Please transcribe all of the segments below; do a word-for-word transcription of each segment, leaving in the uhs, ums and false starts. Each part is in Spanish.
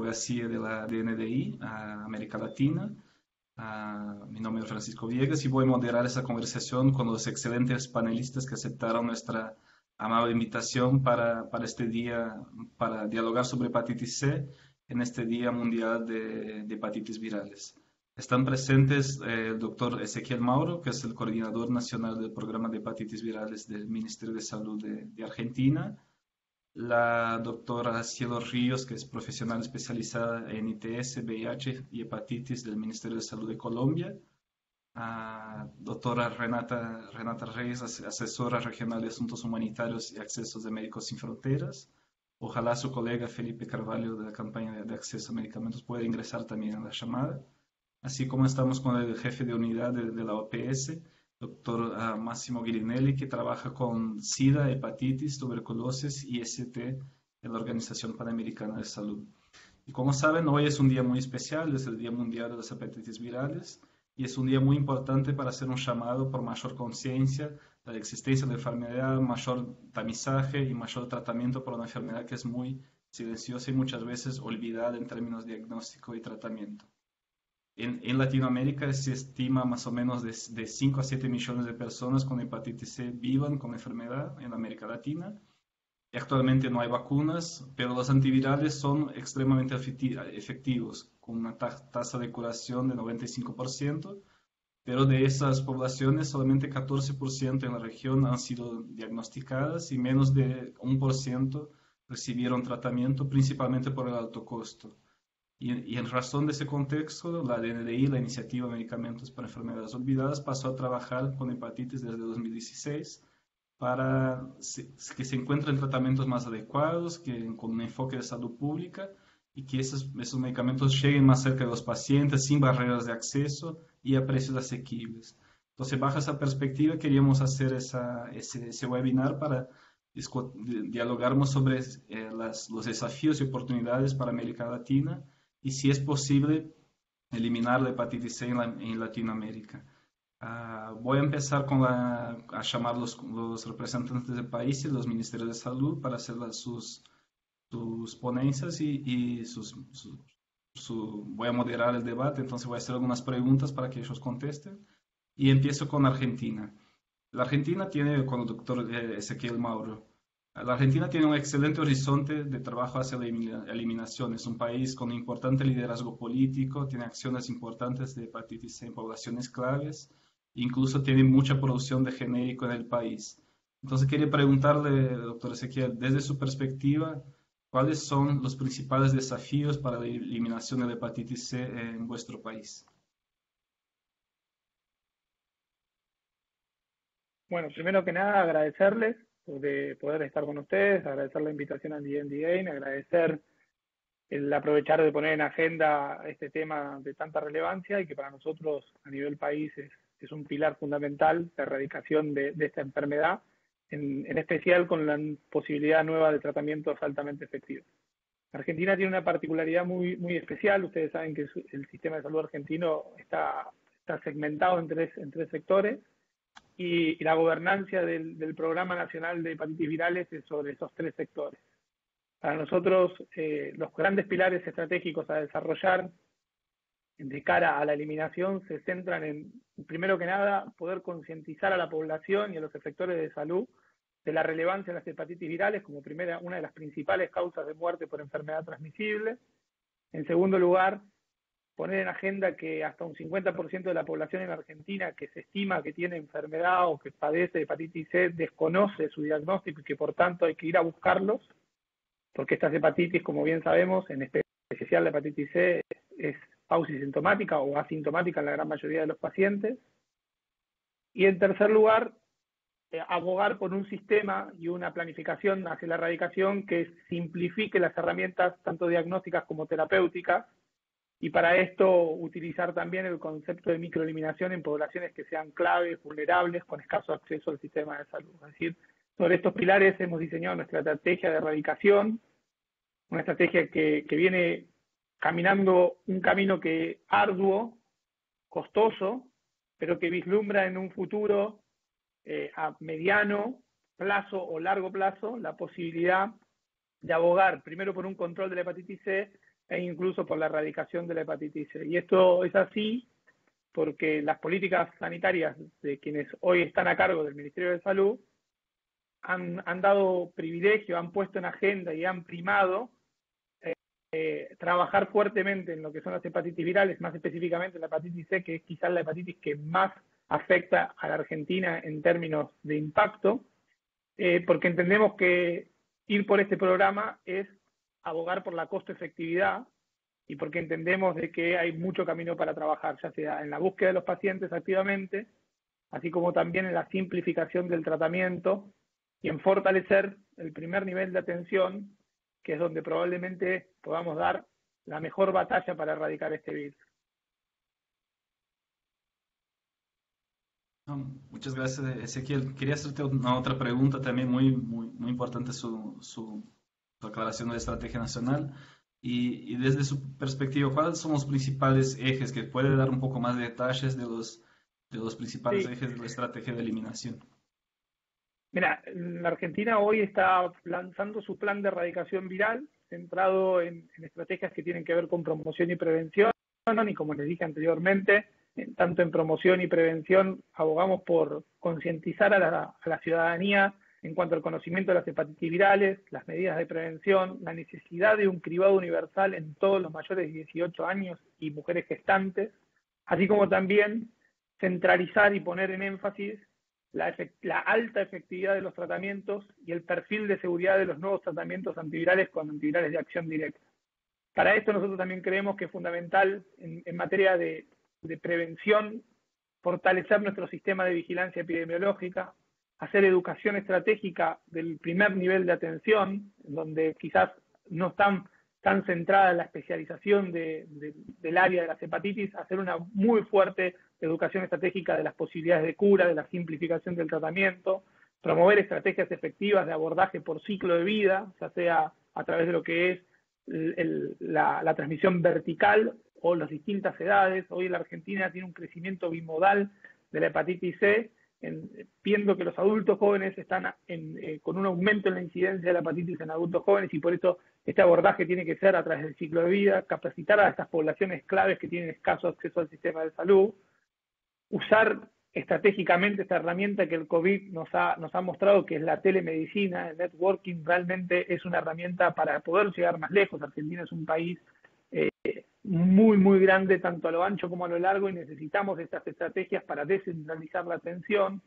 abogacía de la D N D I a América Latina. Uh, mi nombre es Francisco Viegas y voy a moderar esa conversación con los excelentes panelistas que aceptaron nuestra amable invitación para, para este día, para dialogar sobre hepatitis C en este Día Mundial de, de Hepatitis Virales. Están presentes eh, el doctor Ezequiel Mauro, que es el coordinador nacional del programa de hepatitis virales del Ministerio de Salud de, de Argentina, la doctora Cielo Ríos, que es profesional especializada en I T S, V I H y hepatitis del Ministerio de Salud de Colombia, a doctora Renata, Renata Reyes, asesora regional de Asuntos Humanitarios y Accesos de Médicos Sin Fronteras. Ojalá su colega Felipe Carvalho de la campaña de acceso a medicamentos pueda ingresar también a la llamada. Así como estamos con el jefe de unidad de, de la O P S, doctor uh, Máximo Guirinelli, que trabaja con SIDA, hepatitis, tuberculosis y S T en la Organización Panamericana de Salud. Y como saben, hoy es un día muy especial, es el Día Mundial de las Hepatitis Virales, y es un día muy importante para hacer un llamado por mayor conciencia de la existencia de la enfermedad, mayor tamizaje y mayor tratamiento por una enfermedad que es muy silenciosa y muchas veces olvidada en términos de diagnóstico y tratamiento. En, en Latinoamérica se estima más o menos de, de cinco a siete millones de personas con hepatitis C vivan con enfermedad en América Latina. Y actualmente no hay vacunas, pero los antivirales son extremadamente efectivos, con una tasa de curación de noventa y cinco por ciento, pero de esas poblaciones solamente catorce por ciento en la región han sido diagnosticadas y menos de uno por ciento recibieron tratamiento, principalmente por el alto costo. Y, y en razón de ese contexto, la D N D I, la Iniciativa Medicamentos para Enfermedades Olvidadas, pasó a trabajar con hepatitis desde dos mil dieciséis para que se encuentren tratamientos más adecuados, que, con un enfoque de salud pública y que esos, esos medicamentos lleguen más cerca de los pacientes sin barreras de acceso y a precios asequibles. Entonces, bajo esa perspectiva, queríamos hacer esa, ese, ese webinar para dialogarmos sobre eh, las, los desafíos y oportunidades para América Latina y si es posible eliminar la hepatitis C en, la, en Latinoamérica. Uh, voy a empezar con la, a llamar los, los representantes del país y los ministerios de salud para hacer las, sus, sus ponencias y, y sus, su, su, voy a moderar el debate, entonces voy a hacer algunas preguntas para que ellos contesten y empiezo con Argentina. La Argentina tiene, con el doctor Ezequiel Mauro, la Argentina tiene un excelente horizonte de trabajo hacia la eliminación. Es un país con un importante liderazgo político, tiene acciones importantes de hepatitis C en poblaciones claves, incluso tiene mucha producción de genérico en el país. Entonces quería preguntarle, doctor Ezequiel, desde su perspectiva, ¿cuáles son los principales desafíos para la eliminación de la hepatitis C en vuestro país? Bueno, primero que nada agradecerles de poder estar con ustedes, agradecer la invitación al D N D A, agradecer el aprovechar de poner en agenda este tema de tanta relevancia y que para nosotros a nivel país es, es un pilar fundamental de erradicación de, de esta enfermedad, en, en especial con la posibilidad nueva de tratamientos altamente efectivos. Argentina tiene una particularidad muy, muy especial. Ustedes saben que el sistema de salud argentino está, está segmentado en tres, en tres sectores. Y, y la gobernancia del, del Programa Nacional de Hepatitis Virales es sobre esos tres sectores. Para nosotros, eh, los grandes pilares estratégicos a desarrollar de cara a la eliminación se centran en, primero que nada, poder concientizar a la población y a los efectores de salud de la relevancia de las hepatitis virales como primera, una de las principales causas de muerte por enfermedad transmisible. En segundo lugar, poner en agenda que hasta un cincuenta por ciento de la población en Argentina que se estima que tiene enfermedad o que padece hepatitis C desconoce su diagnóstico y que por tanto hay que ir a buscarlos, porque estas hepatitis, como bien sabemos, en especial la hepatitis C, es pausisintomática o asintomática en la gran mayoría de los pacientes. Y en tercer lugar, eh, abogar por un sistema y una planificación hacia la erradicación que simplifique las herramientas tanto diagnósticas como terapéuticas, y para esto utilizar también el concepto de microeliminación en poblaciones que sean claves, vulnerables, con escaso acceso al sistema de salud. Es decir, sobre estos pilares hemos diseñado nuestra estrategia de erradicación, una estrategia que, que viene caminando un camino que arduo, costoso, pero que vislumbra en un futuro eh, a mediano plazo o largo plazo la posibilidad de abogar primero por un control de la hepatitis C e incluso por la erradicación de la hepatitis C. Y esto es así porque las políticas sanitarias de quienes hoy están a cargo del Ministerio de Salud han, han dado privilegio, han puesto en agenda y han primado eh, eh, trabajar fuertemente en lo que son las hepatitis virales, más específicamente la hepatitis C, que es quizás la hepatitis que más afecta a la Argentina en términos de impacto, eh, porque entendemos que ir por este programa es abogar por la costo-efectividad y porque entendemos de que hay mucho camino para trabajar, ya sea en la búsqueda de los pacientes activamente, así como también en la simplificación del tratamiento y en fortalecer el primer nivel de atención, que es donde probablemente podamos dar la mejor batalla para erradicar este virus. Muchas gracias, Ezequiel. Quería hacerte una otra pregunta también muy, muy, muy importante su, su, su aclaración de la estrategia nacional. Y, y desde su perspectiva, ¿cuáles son los principales ejes? Que puede dar un poco más de detalles de los, de los principales Sí. ejes de la estrategia de eliminación. Mira, la Argentina hoy está lanzando su plan de erradicación viral, centrado en, en estrategias que tienen que ver con promoción y prevención, y como les dije anteriormente, tanto en promoción y prevención abogamos por concientizar a la, a la ciudadanía en cuanto al conocimiento de las hepatitis virales, las medidas de prevención, la necesidad de un cribado universal en todos los mayores de dieciocho años y mujeres gestantes, así como también centralizar y poner en énfasis la, la alta efectividad de los tratamientos y el perfil de seguridad de los nuevos tratamientos antivirales con antivirales de acción directa. Para esto nosotros también creemos que es fundamental en, en materia de, de prevención fortalecer nuestro sistema de vigilancia epidemiológica, hacer educación estratégica del primer nivel de atención, donde quizás no están tan centrada en la especialización de, de, del área de las hepatitis, hacer una muy fuerte educación estratégica de las posibilidades de cura, de la simplificación del tratamiento, promover estrategias efectivas de abordaje por ciclo de vida, ya sea a través de lo que es el, el, la, la transmisión vertical o las distintas edades. Hoy la Argentina tiene un crecimiento bimodal de la hepatitis C, en, viendo que los adultos jóvenes están en, eh, con un aumento en la incidencia de la hepatitis en adultos jóvenes, y por eso este abordaje tiene que ser a través del ciclo de vida, capacitar a estas poblaciones claves que tienen escaso acceso al sistema de salud, usar estratégicamente esta herramienta que el COVID nos ha, nos ha mostrado, que es la telemedicina. El networking realmente es una herramienta para poder llegar más lejos. Argentina es un país eh, muy, muy grande, tanto a lo ancho como a lo largo, y necesitamos estas estrategias para descentralizar la atención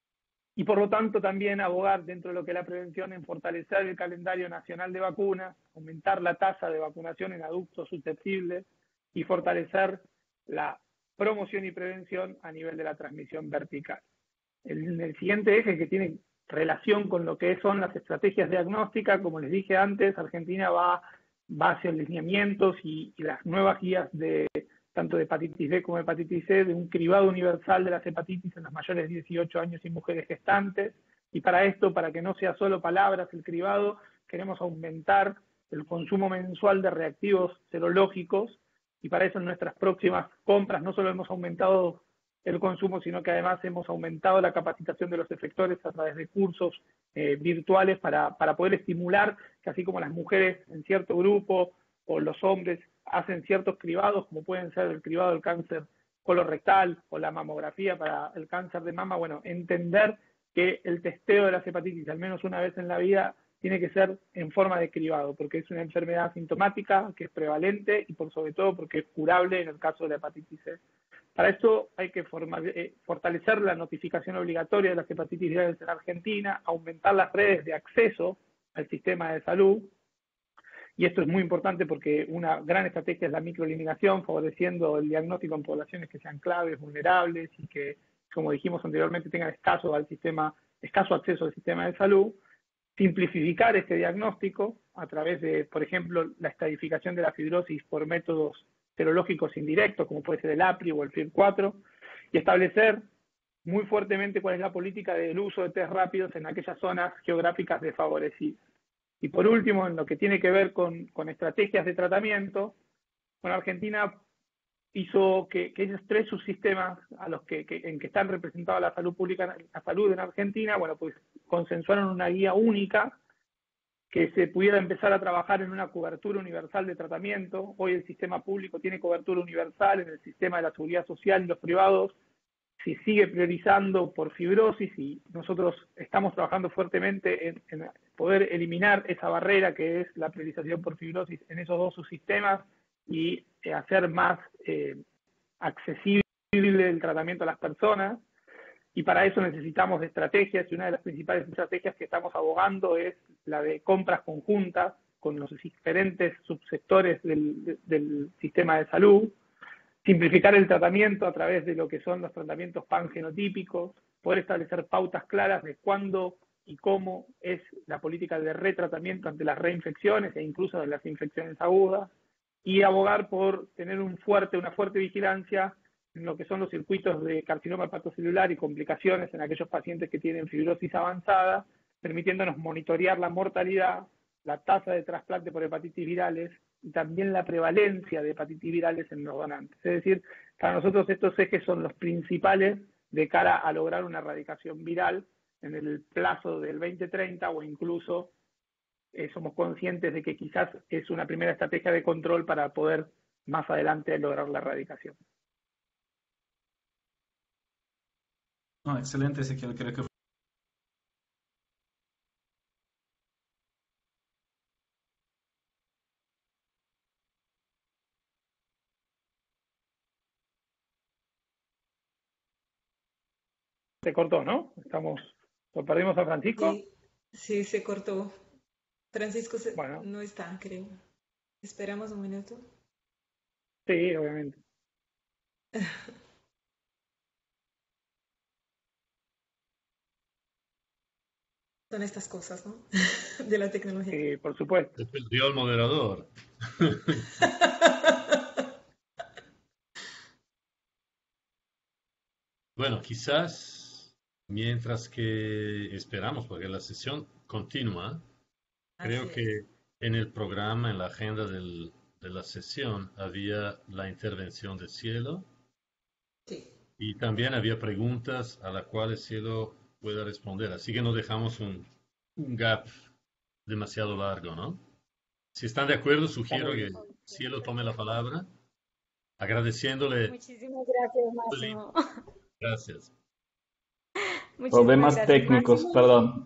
y por lo tanto también abogar dentro de lo que es la prevención en fortalecer el calendario nacional de vacunas, aumentar la tasa de vacunación en adultos susceptibles y fortalecer la promoción y prevención a nivel de la transmisión vertical. El, el siguiente eje, que tiene relación con lo que son las estrategias diagnósticas, como les dije antes, Argentina va, va hacia lineamientos y, y las nuevas guías de tanto de hepatitis B como de hepatitis C, de un cribado universal de las hepatitis en los mayores de dieciocho años y mujeres gestantes. Y para esto, para que no sea solo palabras el cribado, queremos aumentar el consumo mensual de reactivos serológicos, y para eso en nuestras próximas compras no solo hemos aumentado el consumo, sino que además hemos aumentado la capacitación de los efectores a través de cursos eh, virtuales para, para poder estimular que, así como las mujeres en cierto grupo o los hombres hacen ciertos cribados, como pueden ser el cribado del cáncer colorectal o la mamografía para el cáncer de mama, bueno, entender que el testeo de las hepatitis, al menos una vez en la vida, tiene que ser en forma de cribado, porque es una enfermedad sintomática, que es prevalente y por sobre todo porque es curable en el caso de la hepatitis C. Para esto hay que formar, eh, fortalecer la notificación obligatoria de las hepatitis virales en Argentina, aumentar las redes de acceso al sistema de salud, y esto es muy importante porque una gran estrategia es la microeliminación, favoreciendo el diagnóstico en poblaciones que sean claves, vulnerables y que, como dijimos anteriormente, tengan escaso, al sistema, escaso acceso al sistema de salud. Simplificar este diagnóstico a través de, por ejemplo, la estadificación de la fibrosis por métodos serológicos indirectos, como puede ser el A P R I o el F I R cuatro, y establecer muy fuertemente cuál es la política del uso de test rápidos en aquellas zonas geográficas desfavorecidas. Y por último, en lo que tiene que ver con, con estrategias de tratamiento, bueno, Argentina hizo que, que esos tres subsistemas a los que, que, en que están representados la salud pública, la salud en Argentina, bueno, pues consensuaron una guía única que se pudiera empezar a trabajar en una cobertura universal de tratamiento. Hoy el sistema público tiene cobertura universal, en el sistema de la seguridad social y los privados se sigue priorizando por fibrosis, y nosotros estamos trabajando fuertemente en, en poder eliminar esa barrera que es la priorización por fibrosis en esos dos subsistemas y eh, hacer más eh, accesible el tratamiento a las personas. Y para eso necesitamos de estrategias, y una de las principales estrategias que estamos abogando es la de compras conjuntas con los diferentes subsectores del, del sistema de salud, simplificar el tratamiento a través de lo que son los tratamientos pangenotípicos, poder establecer pautas claras de cuándo y cómo es la política de retratamiento ante las reinfecciones e incluso de las infecciones agudas, y abogar por tener un fuerte, una fuerte vigilancia en lo que son los circuitos de carcinoma hepatocelular y complicaciones en aquellos pacientes que tienen fibrosis avanzada, permitiéndonos monitorear la mortalidad, la tasa de trasplante por hepatitis virales y también la prevalencia de hepatitis virales en los donantes. Es decir, para nosotros estos ejes son los principales de cara a lograr una erradicación viral en el plazo del veinte treinta, o incluso eh, somos conscientes de que quizás es una primera estrategia de control para poder más adelante lograr la erradicación. No, excelente, Ezequiel. Creo que Se cortó, ¿no? Estamos, ¿lo perdimos a Francisco? Sí, sí, se cortó. Francisco se- Bueno, no está, creo. Esperamos un minuto. sí, obviamente. Son estas cosas, ¿no? De la tecnología. Sí, por supuesto. Se perdió el moderador. Bueno, quizás mientras que esperamos, porque la sesión continúa, creo Así es. que en el programa, en la agenda del- de la sesión, había la intervención de Cielo Sí. y también había preguntas a las cuales Cielo pueda responder. Así que no dejamos un, un gap demasiado largo, ¿no? Si están de acuerdo, Está sugiero muy que bien. Cielo tome la palabra, agradeciéndole. Muchísimas gracias, Máximo. Gracias. Muchísimas problemas gracias, técnicos, Máximo. perdón.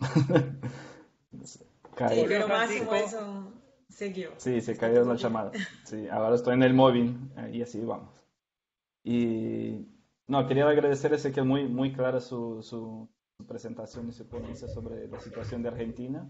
Sí, Cayó. Volvió pero Máximo Francisco. eso siguió. Sí, se Está cayó todo la bien. llamada. Sí, ahora estoy en el móvil eh, y así vamos. Y no, quería agradecer a Ezequiel, muy, muy clara su, su, su presentación y su ponencia sobre la situación de Argentina.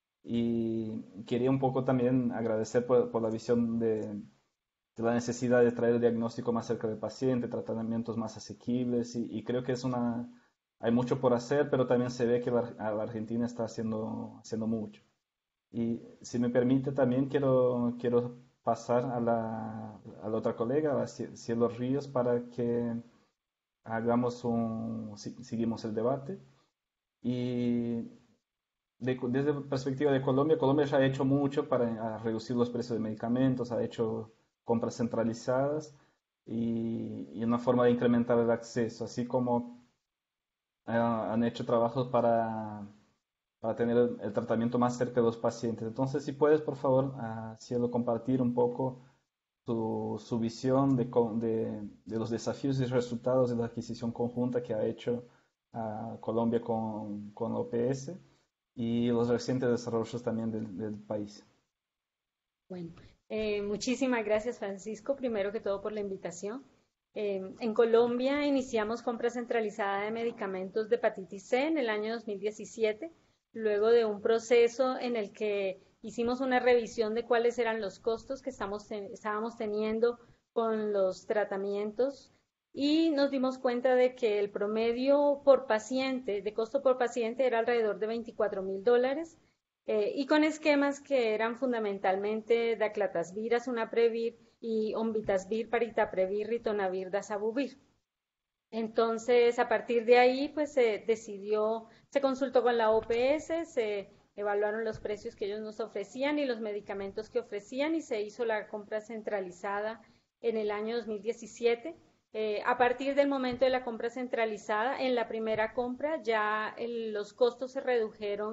Y quería un poco también agradecer por, por la visión de, de la necesidad de traer el diagnóstico más cerca del paciente, tratamientos más asequibles. Y, y creo que es una, hay mucho por hacer, pero también se ve que la, la Argentina está haciendo, haciendo mucho. Y si me permite también quiero, quiero pasar a la, a la otra colega, a Cie- Cielo Ríos, para que hagamos un, si- seguimos el debate. Y de- desde la perspectiva de Colombia, Colombia ya ha hecho mucho para a reducir los precios de medicamentos, ha hecho compras centralizadas y, y una forma de incrementar el acceso, así como ah, han hecho trabajos para para tener el, el tratamiento más cerca de los pacientes. Entonces, si puedes, por favor, ah, Cielo, compartir un poco su, su visión de, co- de, de los desafíos y resultados de la adquisición conjunta que ha hecho ah, Colombia con, con la O P S y los recientes desarrollos también del, del país. Bueno, eh, muchísimas gracias, Francisco, primero que todo por la invitación. Eh, en Colombia iniciamos compra centralizada de medicamentos de hepatitis C en el año dos mil diecisiete, luego de un proceso en el que hicimos una revisión de cuáles eran los costos que estamos ten- estábamos teniendo con los tratamientos, y nos dimos cuenta de que el promedio por paciente, de costo por paciente, era alrededor de veinticuatro mil dólares, eh, y con esquemas que eran fundamentalmente daclatasvir, asunaprevir y onvitasvir, paritaprevir, ritonavir, dasabuvir. Entonces, a partir de ahí, pues se decidió, se consultó con la O P S, se evaluaron los precios que ellos nos ofrecían y los medicamentos que ofrecían, y se hizo la compra centralizada en el año dos mil diecisiete. Eh, a partir del momento de la compra centralizada, en la primera compra ya el- los costos se redujeron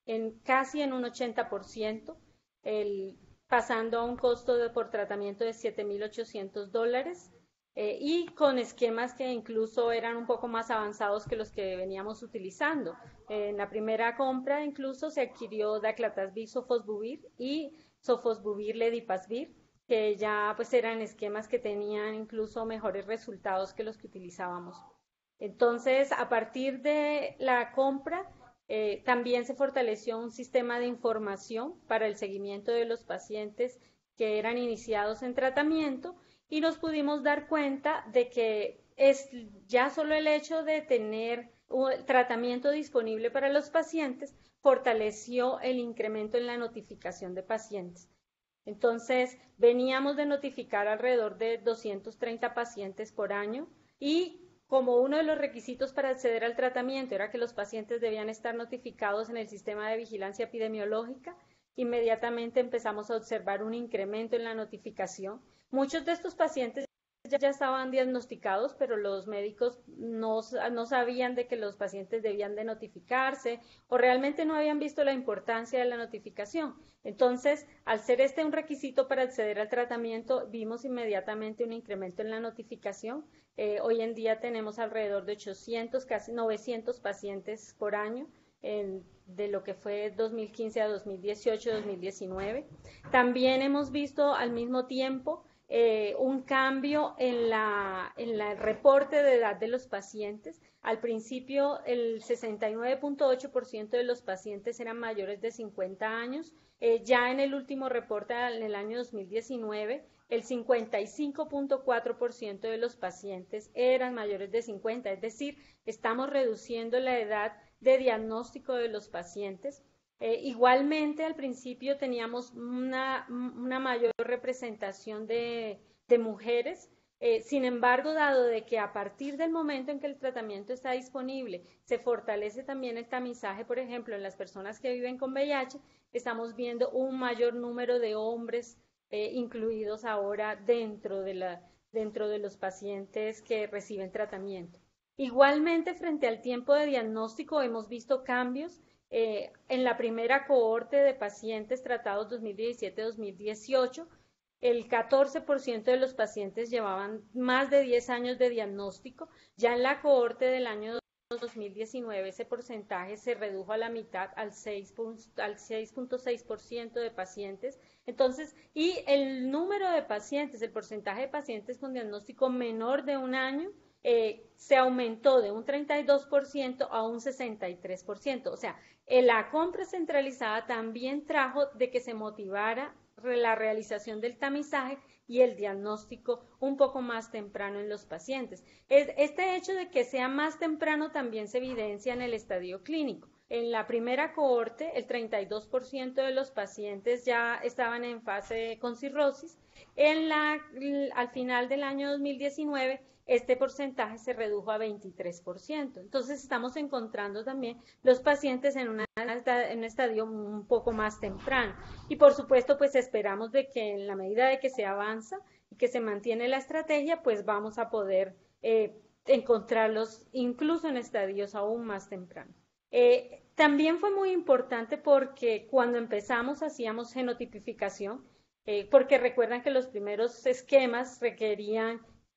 en casi en un ochenta por ciento, el, pasando a un costo de, por tratamiento de siete mil ochocientos dólares. Eh, y con esquemas que incluso eran un poco más avanzados que los que veníamos utilizando. Eh, en la primera compra incluso se adquirió daclatasvir, sofosbuvir y sofosbuvir ledipasvir, que ya pues eran esquemas que tenían incluso mejores resultados que los que utilizábamos. Entonces, a partir de la compra, eh, también se fortaleció un sistema de información para el seguimiento de los pacientes que eran iniciados en tratamiento, y nos pudimos dar cuenta de que es ya solo el hecho de tener un tratamiento disponible para los pacientes fortaleció el incremento en la notificación de pacientes. Entonces, veníamos de notificar alrededor de doscientos treinta pacientes por año, y como uno de los requisitos para acceder al tratamiento era que los pacientes debían estar notificados en el sistema de vigilancia epidemiológica, inmediatamente empezamos a observar un incremento en la notificación. Muchos de estos pacientes ya estaban diagnosticados, pero los médicos no, no sabían de que los pacientes debían de notificarse o realmente no habían visto la importancia de la notificación. Entonces, al ser este un requisito para acceder al tratamiento, vimos inmediatamente un incremento en la notificación. Eh, hoy en día tenemos alrededor de ochocientos, casi novecientos pacientes por año, en, de lo que fue dos mil quince a dos mil dieciocho, dos mil diecinueve. También hemos visto al mismo tiempo Eh, un cambio en, la, en la, el reporte de edad de los pacientes. Al principio, el sesenta y nueve punto ocho por ciento de los pacientes eran mayores de cincuenta años. Eh, ya en el último reporte, en el año dos mil diecinueve, el cincuenta y cinco punto cuatro por ciento de los pacientes eran mayores de cincuenta, es decir, estamos reduciendo la edad de diagnóstico de los pacientes. Eh, igualmente, al principio teníamos una, una mayor representación de, de mujeres. Eh, sin embargo, dado de que a partir del momento en que el tratamiento está disponible, se fortalece también el tamizaje, por ejemplo, en las personas que viven con V I H, estamos viendo un mayor número de hombres eh, incluidos ahora dentro de, la, dentro de los pacientes que reciben tratamiento. Igualmente, frente al tiempo de diagnóstico, hemos visto cambios. Eh, en la primera cohorte de pacientes tratados dos mil diecisiete a dos mil dieciocho, el catorce por ciento de los pacientes llevaban más de diez años de diagnóstico. Ya en la cohorte del año dos mil diecinueve ese porcentaje se redujo a la mitad, al seis punto seis por ciento de pacientes. Entonces, y el número de pacientes, el porcentaje de pacientes con diagnóstico menor de un año, Eh, se aumentó de un treinta y dos por ciento a un sesenta y tres por ciento. O sea, la compra centralizada también trajo de que se motivara la realización del tamizaje y el diagnóstico un poco más temprano en los pacientes. Este hecho de que sea más temprano también se evidencia en el estadio clínico. En la primera cohorte, el treinta y dos por ciento de los pacientes ya estaban en fase con cirrosis. En la, al final del año dos mil diecinueve, este porcentaje se redujo a veintitrés por ciento. Entonces, estamos encontrando también los pacientes en, una, en un estadio un poco más temprano. Y, por supuesto, pues esperamos de que en la medida de que se avanza y que se mantiene la estrategia, pues vamos a poder eh, encontrarlos incluso en estadios aún más tempranos. Eh, también fue muy importante porque cuando empezamos hacíamos genotipificación, eh, porque recuerdan que los primeros esquemas requerían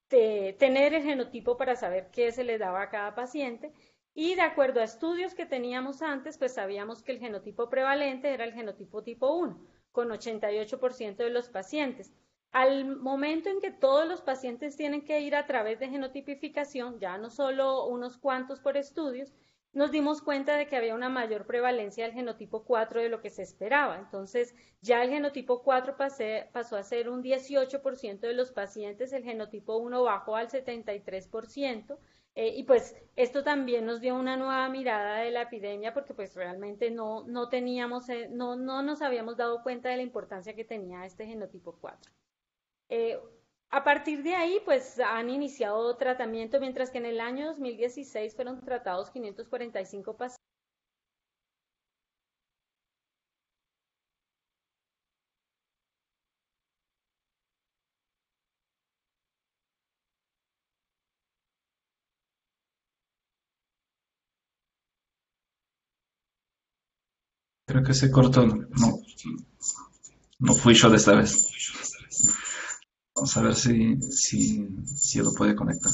de tener el genotipo para saber qué se le daba a cada paciente, y de acuerdo a estudios que teníamos antes, pues sabíamos que el genotipo prevalente era el genotipo tipo uno, con ochenta y ocho por ciento de los pacientes. Al momento en que todos los pacientes tienen que ir a través de genotipificación, ya no solo unos cuantos por estudios, nos dimos cuenta de que había una mayor prevalencia del genotipo cuatro de lo que se esperaba. Entonces, ya el genotipo cuatro pasé, pasó a ser un dieciocho por ciento de los pacientes, el genotipo uno bajó al setenta y tres por ciento, eh, y pues esto también nos dio una nueva mirada de la epidemia, porque pues realmente no, no teníamos, eh, no, no nos habíamos dado cuenta de la importancia que tenía este genotipo cuatro. Eh, A partir de ahí, pues han iniciado tratamiento, mientras que en el año dos mil dieciséis fueron tratados quinientos cuarenta y cinco pacientes. Creo que se cortó. No, no fui yo de esta vez. Vamos a ver si, si, si lo puede conectar.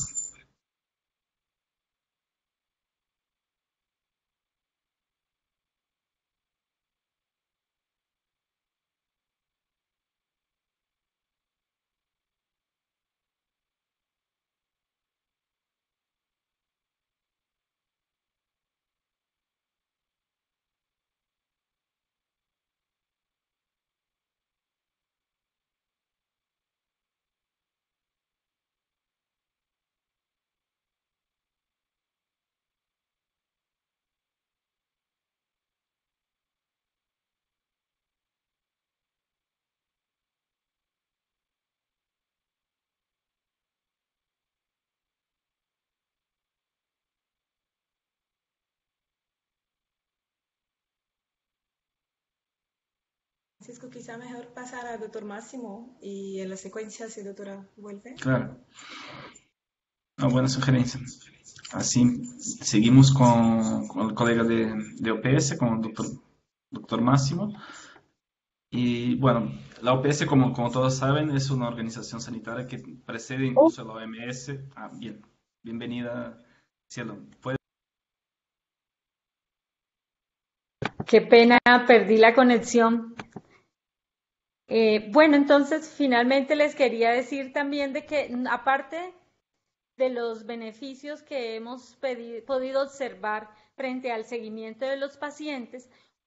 Francisco, quizá mejor pasar al doctor Máximo y en la secuencia, si doctora vuelve. Claro. Una buena sugerencia. Así, seguimos con, con el colega de, de O P S, con el doctor, doctor Máximo. Y bueno, la O P S, como, como todos saben, es una organización sanitaria que precede incluso a la O M S. Ah, bien. Bienvenida, Cielo. ¿Puede? Qué pena, perdí la conexión. Eh, bueno, entonces finalmente les quería decir también de que aparte de los beneficios que hemos pedido, podido observar frente al seguimiento de los pacientes,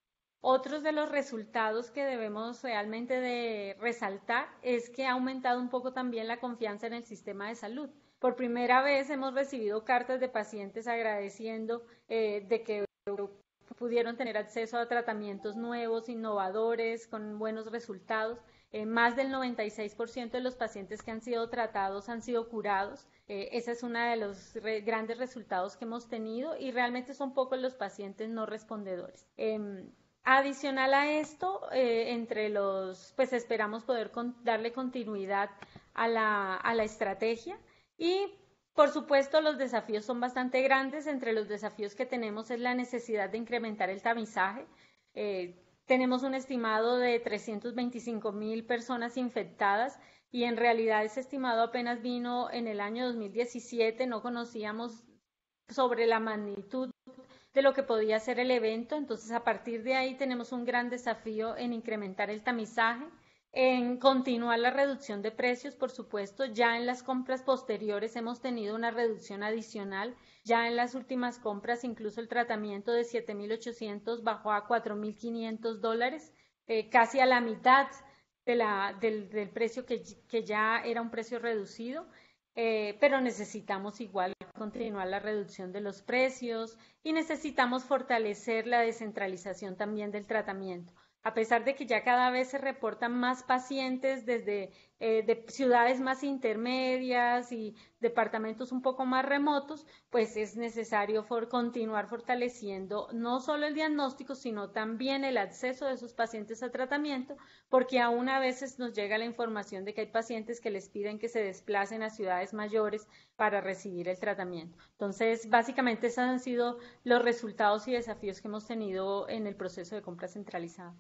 otros de los resultados que debemos realmente de resaltar es que ha aumentado un poco también la confianza en el sistema de salud. Por primera vez hemos recibido cartas de pacientes agradeciendo eh, de que pudieron tener acceso a tratamientos nuevos, innovadores, con buenos resultados. Eh, más del noventa y seis por ciento de los pacientes que han sido tratados han sido curados. Eh, ese es uno de los re grandes resultados que hemos tenido y realmente son pocos los pacientes no respondedores. Eh, adicional a esto, eh, entre los, pues esperamos poder con, darle continuidad a la, a la estrategia y por supuesto, los desafíos son bastante grandes. Entre los desafíos que tenemos es la necesidad de incrementar el tamizaje. Eh, tenemos un estimado de trescientos veinticinco mil personas infectadas y en realidad ese estimado apenas vino en el año dos mil diecisiete. No conocíamos sobre la magnitud de lo que podía ser el evento. Entonces, a partir de ahí tenemos un gran desafío en incrementar el tamizaje, en continuar la reducción de precios, por supuesto. Ya en las compras posteriores hemos tenido una reducción adicional. Ya en las últimas compras, incluso el tratamiento de siete mil ochocientos bajó a cuatro mil quinientos dólares, eh, casi a la mitad de la, del, del precio que, que ya era un precio reducido. Eh, pero necesitamos igual continuar la reducción de los precios y necesitamos fortalecer la descentralización también del tratamiento. A pesar de que ya cada vez se reportan más pacientes desde eh, de ciudades más intermedias y departamentos un poco más remotos, pues es necesario for continuar fortaleciendo no solo el diagnóstico, sino también el acceso de esos pacientes a tratamiento, porque aún a veces nos llega la información de que hay pacientes que les piden que se desplacen a ciudades mayores para recibir el tratamiento. Entonces, básicamente esos han sido los resultados y desafíos que hemos tenido en el proceso de compra centralizada.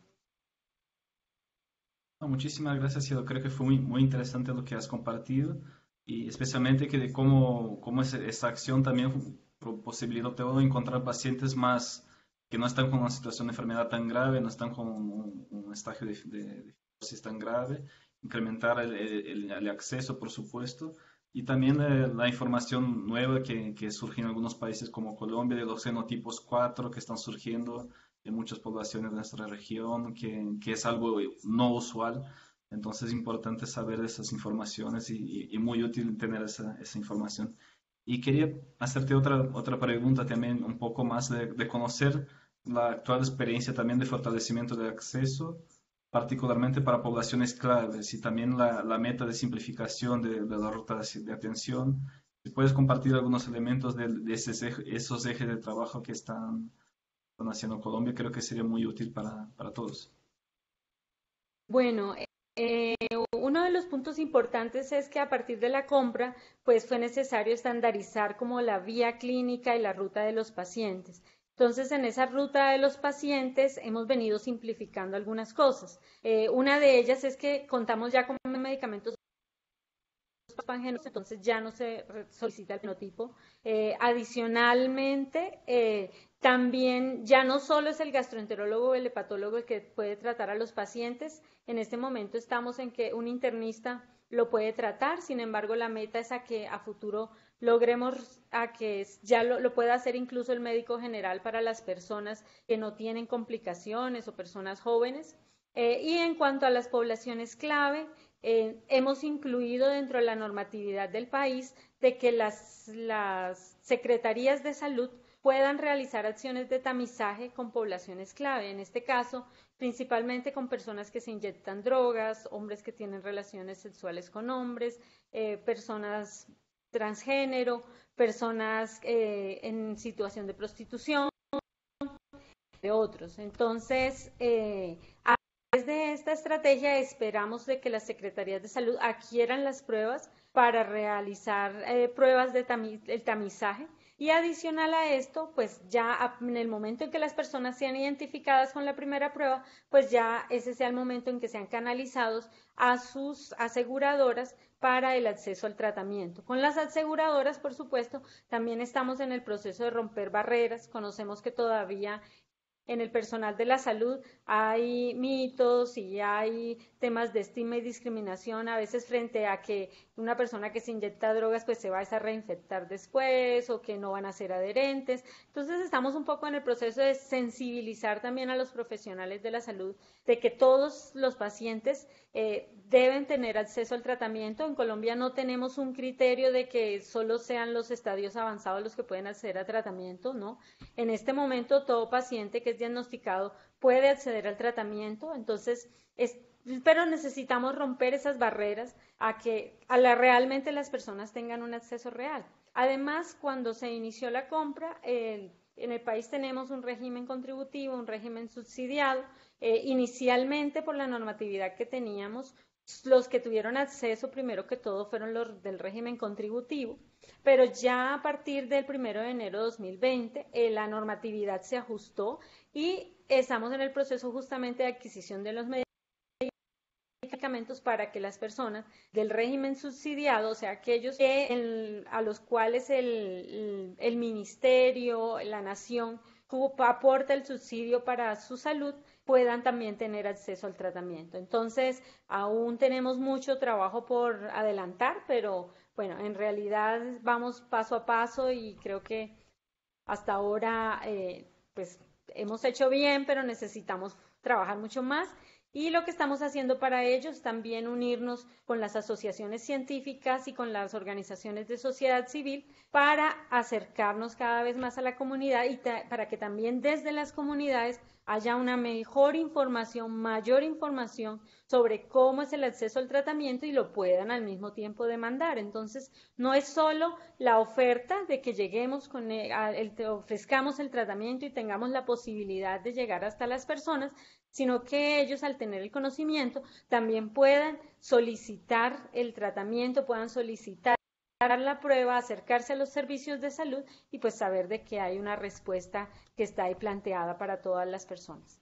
Muchísimas gracias, Cielo. Creo que fue muy, muy interesante lo que has compartido y especialmente que de cómo, cómo es, esta acción también posibilitó encontrar pacientes más que no están con una situación de enfermedad tan grave, no están con un, un estadio de, de, de fibrosis tan grave, incrementar el, el, el acceso, por supuesto, y también eh, la información nueva que, que surge en algunos países como Colombia, de los genotipos cuatro que están surgiendo en muchas poblaciones de nuestra región, que, que es algo no usual. Entonces es importante saber de esas informaciones y, y, y muy útil tener esa, esa información. Y quería hacerte otra, otra pregunta también, un poco más de, de conocer la actual experiencia también de fortalecimiento del acceso, particularmente para poblaciones claves y también la, la meta de simplificación de, de la ruta de, de atención. Si puedes compartir algunos elementos de, de esos, ejes, esos ejes de trabajo que están están haciendo en Colombia, creo que sería muy útil para, para todos. Bueno, eh, uno de los puntos importantes es que a partir de la compra, pues fue necesario estandarizar como la vía clínica y la ruta de los pacientes. Entonces, en esa ruta de los pacientes hemos venido simplificando algunas cosas. Eh, una de ellas es que contamos ya con medicamentos pangenosos, entonces ya no se solicita el fenotipo. Eh, adicionalmente, eh, también ya no solo es el gastroenterólogo o el hepatólogo el que puede tratar a los pacientes. En este momento estamos en que un internista lo puede tratar, sin embargo la meta es a que a futuro logremos a que ya lo, lo pueda hacer incluso el médico general para las personas que no tienen complicaciones o personas jóvenes. Eh, y en cuanto a las poblaciones clave, eh, hemos incluido dentro de la normatividad del país de que las, las secretarías de salud puedan realizar acciones de tamizaje con poblaciones clave, en este caso principalmente con personas que se inyectan drogas, hombres que tienen relaciones sexuales con hombres, eh, personas transgénero, personas eh, en situación de prostitución, de otros. Entonces, eh, a través de esta estrategia esperamos de que las secretarías de salud adquieran las pruebas para realizar eh, pruebas de tamiz, el tamizaje. Y adicional a esto, pues ya en el momento en que las personas sean identificadas con la primera prueba, pues ya ese sea el momento en que sean canalizados a sus aseguradoras para el acceso al tratamiento. Con las aseguradoras, por supuesto, también estamos en el proceso de romper barreras. Conocemos que todavía en el personal de la salud hay mitos y hay temas de estigma y discriminación a veces frente a que una persona que se inyecta drogas pues se va a reinfectar después o que no van a ser adherentes. Entonces estamos un poco en el proceso de sensibilizar también a los profesionales de la salud de que todos los pacientes eh, deben tener acceso al tratamiento. En Colombia no tenemos un criterio de que solo sean los estadios avanzados los que pueden acceder a tratamiento, ¿no? En este momento todo paciente que es diagnosticado puede acceder al tratamiento, entonces es, pero necesitamos romper esas barreras a que a la, realmente las personas tengan un acceso real. Además, cuando se inició la compra, el, en el país tenemos un régimen contributivo, un régimen subsidiado. Eh, inicialmente, por la normatividad que teníamos, los que tuvieron acceso primero que todo fueron los del régimen contributivo, pero ya a partir del primero de enero de dos mil veinte eh, la normatividad se ajustó y estamos en el proceso justamente de adquisición de los medicamentos para que las personas del régimen subsidiado, o sea, aquellos que, el, a los cuales el, el, el ministerio, la nación aporta el subsidio para su salud, puedan también tener acceso al tratamiento. Entonces, aún tenemos mucho trabajo por adelantar, pero bueno, en realidad vamos paso a paso y creo que hasta ahora eh, pues hemos hecho bien, pero necesitamos trabajar mucho más. Y lo que estamos haciendo para ello es también unirnos con las asociaciones científicas y con las organizaciones de sociedad civil para acercarnos cada vez más a la comunidad y para que también desde las comunidades haya una mejor información, mayor información sobre cómo es el acceso al tratamiento y lo puedan al mismo tiempo demandar. Entonces, no es solo la oferta de que lleguemos con el, el, ofrezcamos el tratamiento y tengamos la posibilidad de llegar hasta las personas, sino que ellos al tener el conocimiento también puedan solicitar el tratamiento, puedan solicitar la prueba, acercarse a los servicios de salud y pues saber de que hay una respuesta que está ahí planteada para todas las personas.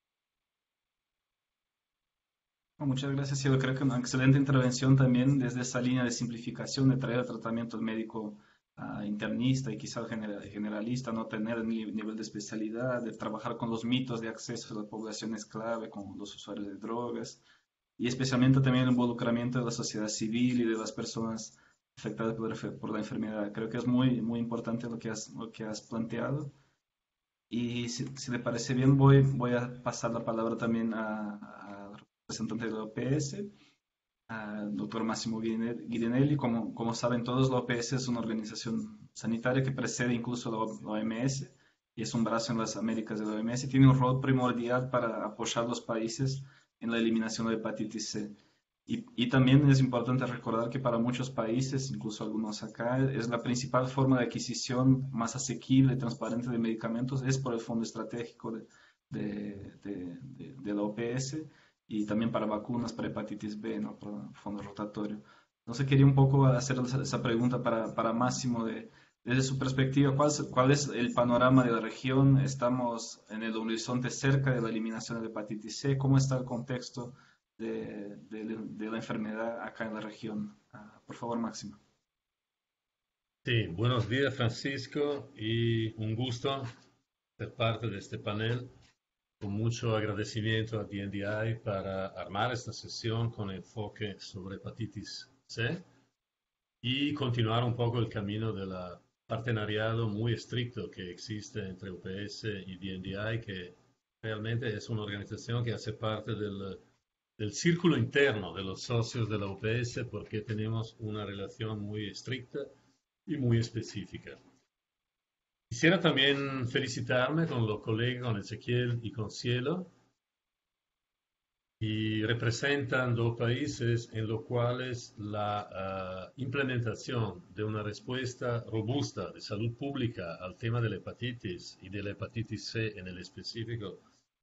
Muchas gracias, Cielo. Creo que una excelente intervención también desde esa línea de simplificación, de traer el tratamiento al médico uh, internista y quizá general, generalista, no tener el nivel de especialidad, de trabajar con los mitos de acceso a las poblaciones clave, con los usuarios de drogas, y especialmente también el involucramiento de la sociedad civil y de las personas afectadas por, por la enfermedad. Creo que es muy, muy importante lo que has, lo que has planteado. Y si, si le parece bien, voy, voy a pasar la palabra también a, a representante de la O P S, al doctor Máximo Guirinelli. Como, como saben todos, la O P S es una organización sanitaria que precede incluso la O M S y es un brazo en las Américas de la O M S. Tiene un rol primordial para apoyar a los países en la eliminación de hepatitis C. Y, y también es importante recordar que para muchos países, incluso algunos acá, es la principal forma de adquisición más asequible y transparente de medicamentos es por el fondo estratégico de, de, de, de, de la O P S y también para vacunas, para hepatitis B, ¿no? Para el fondo rotatorio. Entonces quería un poco hacer esa pregunta para, para Máximo de, Desde su perspectiva, ¿cuál es, cuál es el panorama de la región? ¿Estamos en el horizonte cerca de la eliminación de la hepatitis C? ¿Cómo está el contexto de, de, de la enfermedad acá en la región? Ah, por favor, Máximo. Sí, buenos días Francisco y un gusto ser parte de este panel. Con mucho agradecimiento a D N D I para armar esta sesión con enfoque sobre hepatitis C y continuar un poco el camino del partenariado muy estricto que existe entre U P S y D N D I, que realmente es una organización que hace parte del, del círculo interno de los socios de la U P S porque tenemos una relación muy estricta y muy específica. Quisiera también felicitarme con los colegas, con Ezequiel y con Cielo, y representan dos países en los cuales la uh, implementación de una respuesta robusta de salud pública al tema de la hepatitis y de la hepatitis C en el específico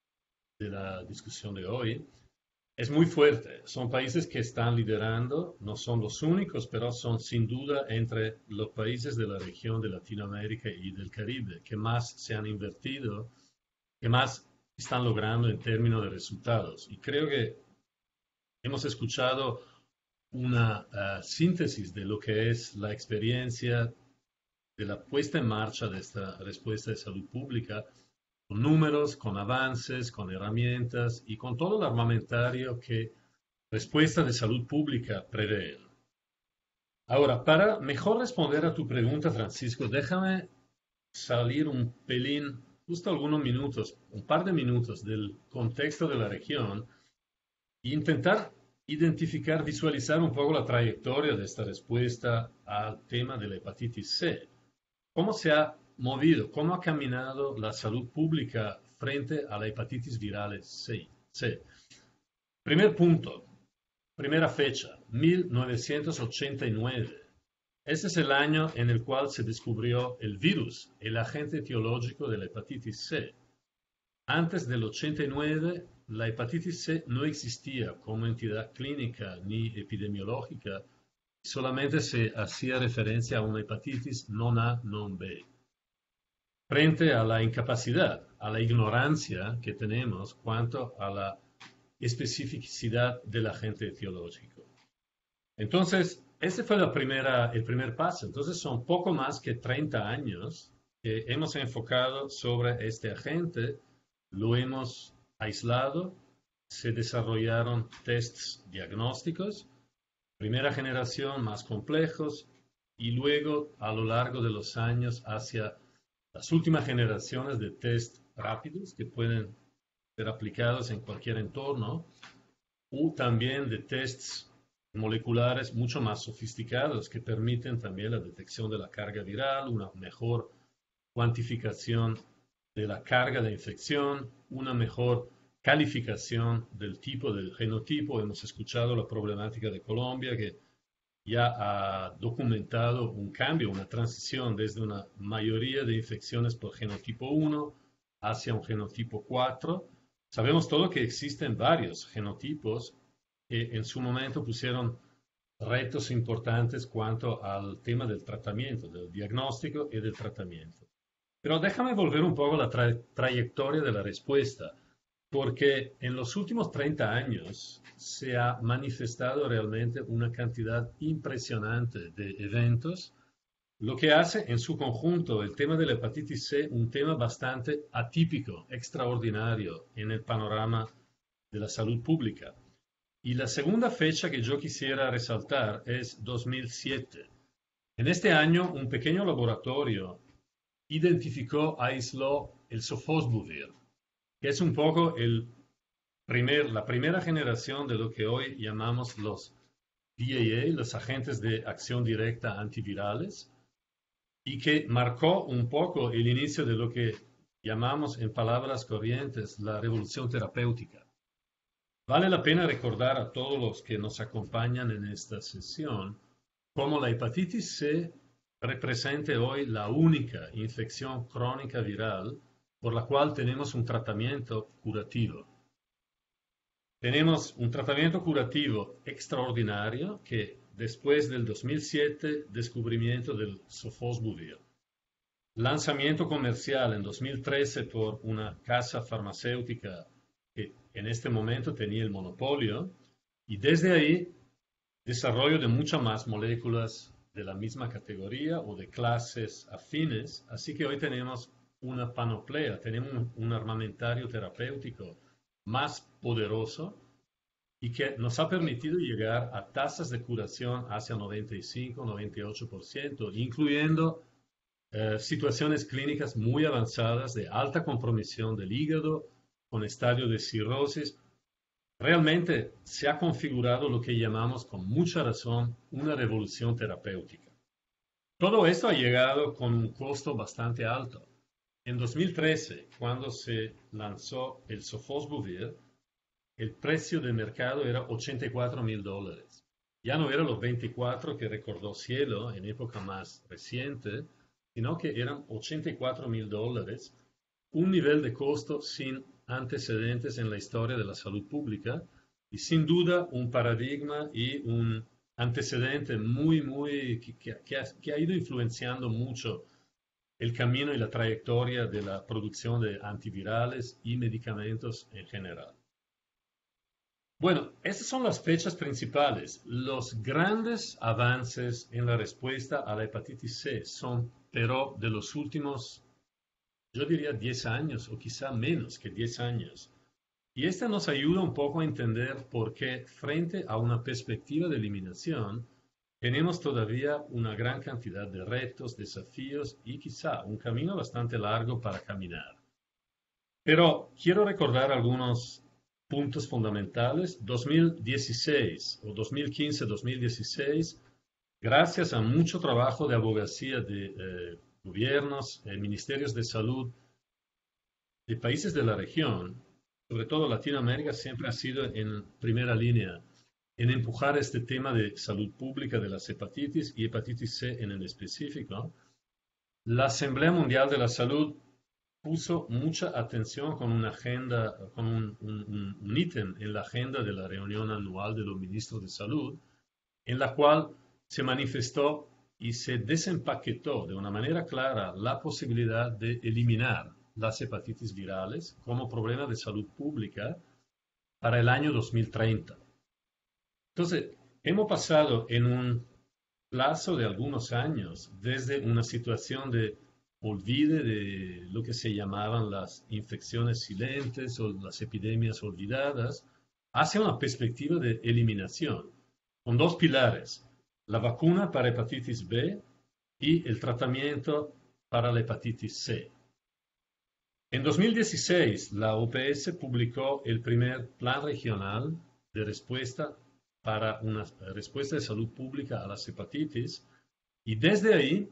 de la discusión de hoy es muy fuerte. Son países que están liderando, no son los únicos, pero son sin duda entre los países de la región de Latinoamérica y del Caribe que más se han invertido, que más están logrando en términos de resultados. Y creo que hemos escuchado una uh, síntesis de lo que es la experiencia de la puesta en marcha de esta respuesta de salud pública, con números, con avances, con herramientas y con todo el armamentario que respuesta de salud pública prevén. Ahora, para mejor responder a tu pregunta, Francisco, déjame salir un pelín, justo algunos minutos, un par de minutos del contexto de la región e intentar identificar, visualizar un poco la trayectoria de esta respuesta al tema de la hepatitis C. ¿Cómo se ha movido, cómo ha caminado la salud pública frente a la hepatitis viral C? C. Primer punto, primera fecha, mil novecientos ochenta y nueve. Ese es el año en el cual se descubrió el virus, el agente etiológico de la hepatitis C. Antes del ochenta y nueve, la hepatitis C no existía como entidad clínica ni epidemiológica, solamente se hacía referencia a una hepatitis non A, non B. Frente a la incapacidad, a la ignorancia que tenemos cuanto a la especificidad del agente etiológico. Entonces, ese fue la primera, el primer paso. Entonces, son poco más que treinta años que hemos enfocado sobre este agente, lo hemos aislado, se desarrollaron tests diagnósticos, primera generación más complejos, y luego, a lo largo de los años, hacia las últimas generaciones de test rápidos que pueden ser aplicados en cualquier entorno, o también de tests moleculares mucho más sofisticados que permiten también la detección de la carga viral, una mejor cuantificación de la carga de infección, una mejor calificación del tipo del genotipo. Hemos escuchado la problemática de Colombia, que ya ha documentado un cambio, una transición desde una mayoría de infecciones por genotipo uno hacia un genotipo cuatro. Sabemos todo que existen varios genotipos que en su momento pusieron retos importantes cuanto al tema del tratamiento, del diagnóstico y del tratamiento. Pero déjame volver un poco a la tra trayectoria de la respuesta, porque en los últimos treinta años se ha manifestado realmente una cantidad impresionante de eventos, lo que hace en su conjunto el tema de la hepatitis C un tema bastante atípico, extraordinario en el panorama de la salud pública. Y la segunda fecha que yo quisiera resaltar es dos mil siete. En este año, un pequeño laboratorio identificó, aisló el sofosbuvir, que es un poco el primer, la primera generación de lo que hoy llamamos los D A A, los agentes de acción directa antivirales, y que marcó un poco el inicio de lo que llamamos en palabras corrientes la revolución terapéutica. Vale la pena recordar a todos los que nos acompañan en esta sesión cómo la hepatitis C representa hoy la única infección crónica viral por la cual tenemos un tratamiento curativo. Tenemos un tratamiento curativo extraordinario que después del dos mil siete, descubrimiento del sofosbuvir, lanzamiento comercial en dos mil trece por una casa farmacéutica que en este momento tenía el monopolio, y desde ahí desarrollo de muchas más moléculas de la misma categoría o de clases afines, así que hoy tenemos una panoplia, tenemos un, un armamentario terapéutico más poderoso y que nos ha permitido llegar a tasas de curación hacia noventa y cinco, noventa y ocho por ciento, incluyendo eh, situaciones clínicas muy avanzadas de alta compromisión del hígado con estadio de cirrosis. Realmente se ha configurado lo que llamamos con mucha razón una revolución terapéutica. Todo esto ha llegado con un costo bastante alto. En dos mil trece, cuando se lanzó el Sofosbuvir, el precio de mercado era ochenta y cuatro mil dólares. Ya no eran los veinticuatro que recordó Cielo en época más reciente, sino que eran ochenta y cuatro mil dólares, un nivel de costo sin antecedentes en la historia de la salud pública y sin duda un paradigma y un antecedente muy, muy, que, que, ha, que ha ido influenciando mucho el camino y la trayectoria de la producción de antivirales y medicamentos en general. Bueno, estas son las fechas principales. Los grandes avances en la respuesta a la hepatitis C son, pero, de los últimos, yo diría, diez años o quizá menos que diez años. Y esto nos ayuda un poco a entender por qué, frente a una perspectiva de eliminación, tenemos todavía una gran cantidad de retos, desafíos y quizá un camino bastante largo para caminar. Pero quiero recordar algunos puntos fundamentales. dos mil dieciséis o dos mil quince dos mil dieciséis, gracias a mucho trabajo de abogacía de eh, gobiernos, eh, ministerios de salud de países de la región, sobre todo Latinoamérica, siempre ha sido en primera línea en empujar este tema de salud pública de las hepatitis y hepatitis C en el específico. La Asamblea Mundial de la Salud puso mucha atención con una agenda, con un, un, un ítem en la agenda de la reunión anual de los ministros de salud, en la cual se manifestó y se desempaquetó de una manera clara la posibilidad de eliminar las hepatitis virales como problema de salud pública para el año dos mil treinta. Entonces, hemos pasado en un plazo de algunos años desde una situación de olvide de lo que se llamaban las infecciones silentes o las epidemias olvidadas hacia una perspectiva de eliminación, con dos pilares: la vacuna para hepatitis B y el tratamiento para la hepatitis C. En dos mil dieciséis, la O P S publicó el primer plan regional de respuesta para una respuesta de salud pública a las hepatitis, y desde ahí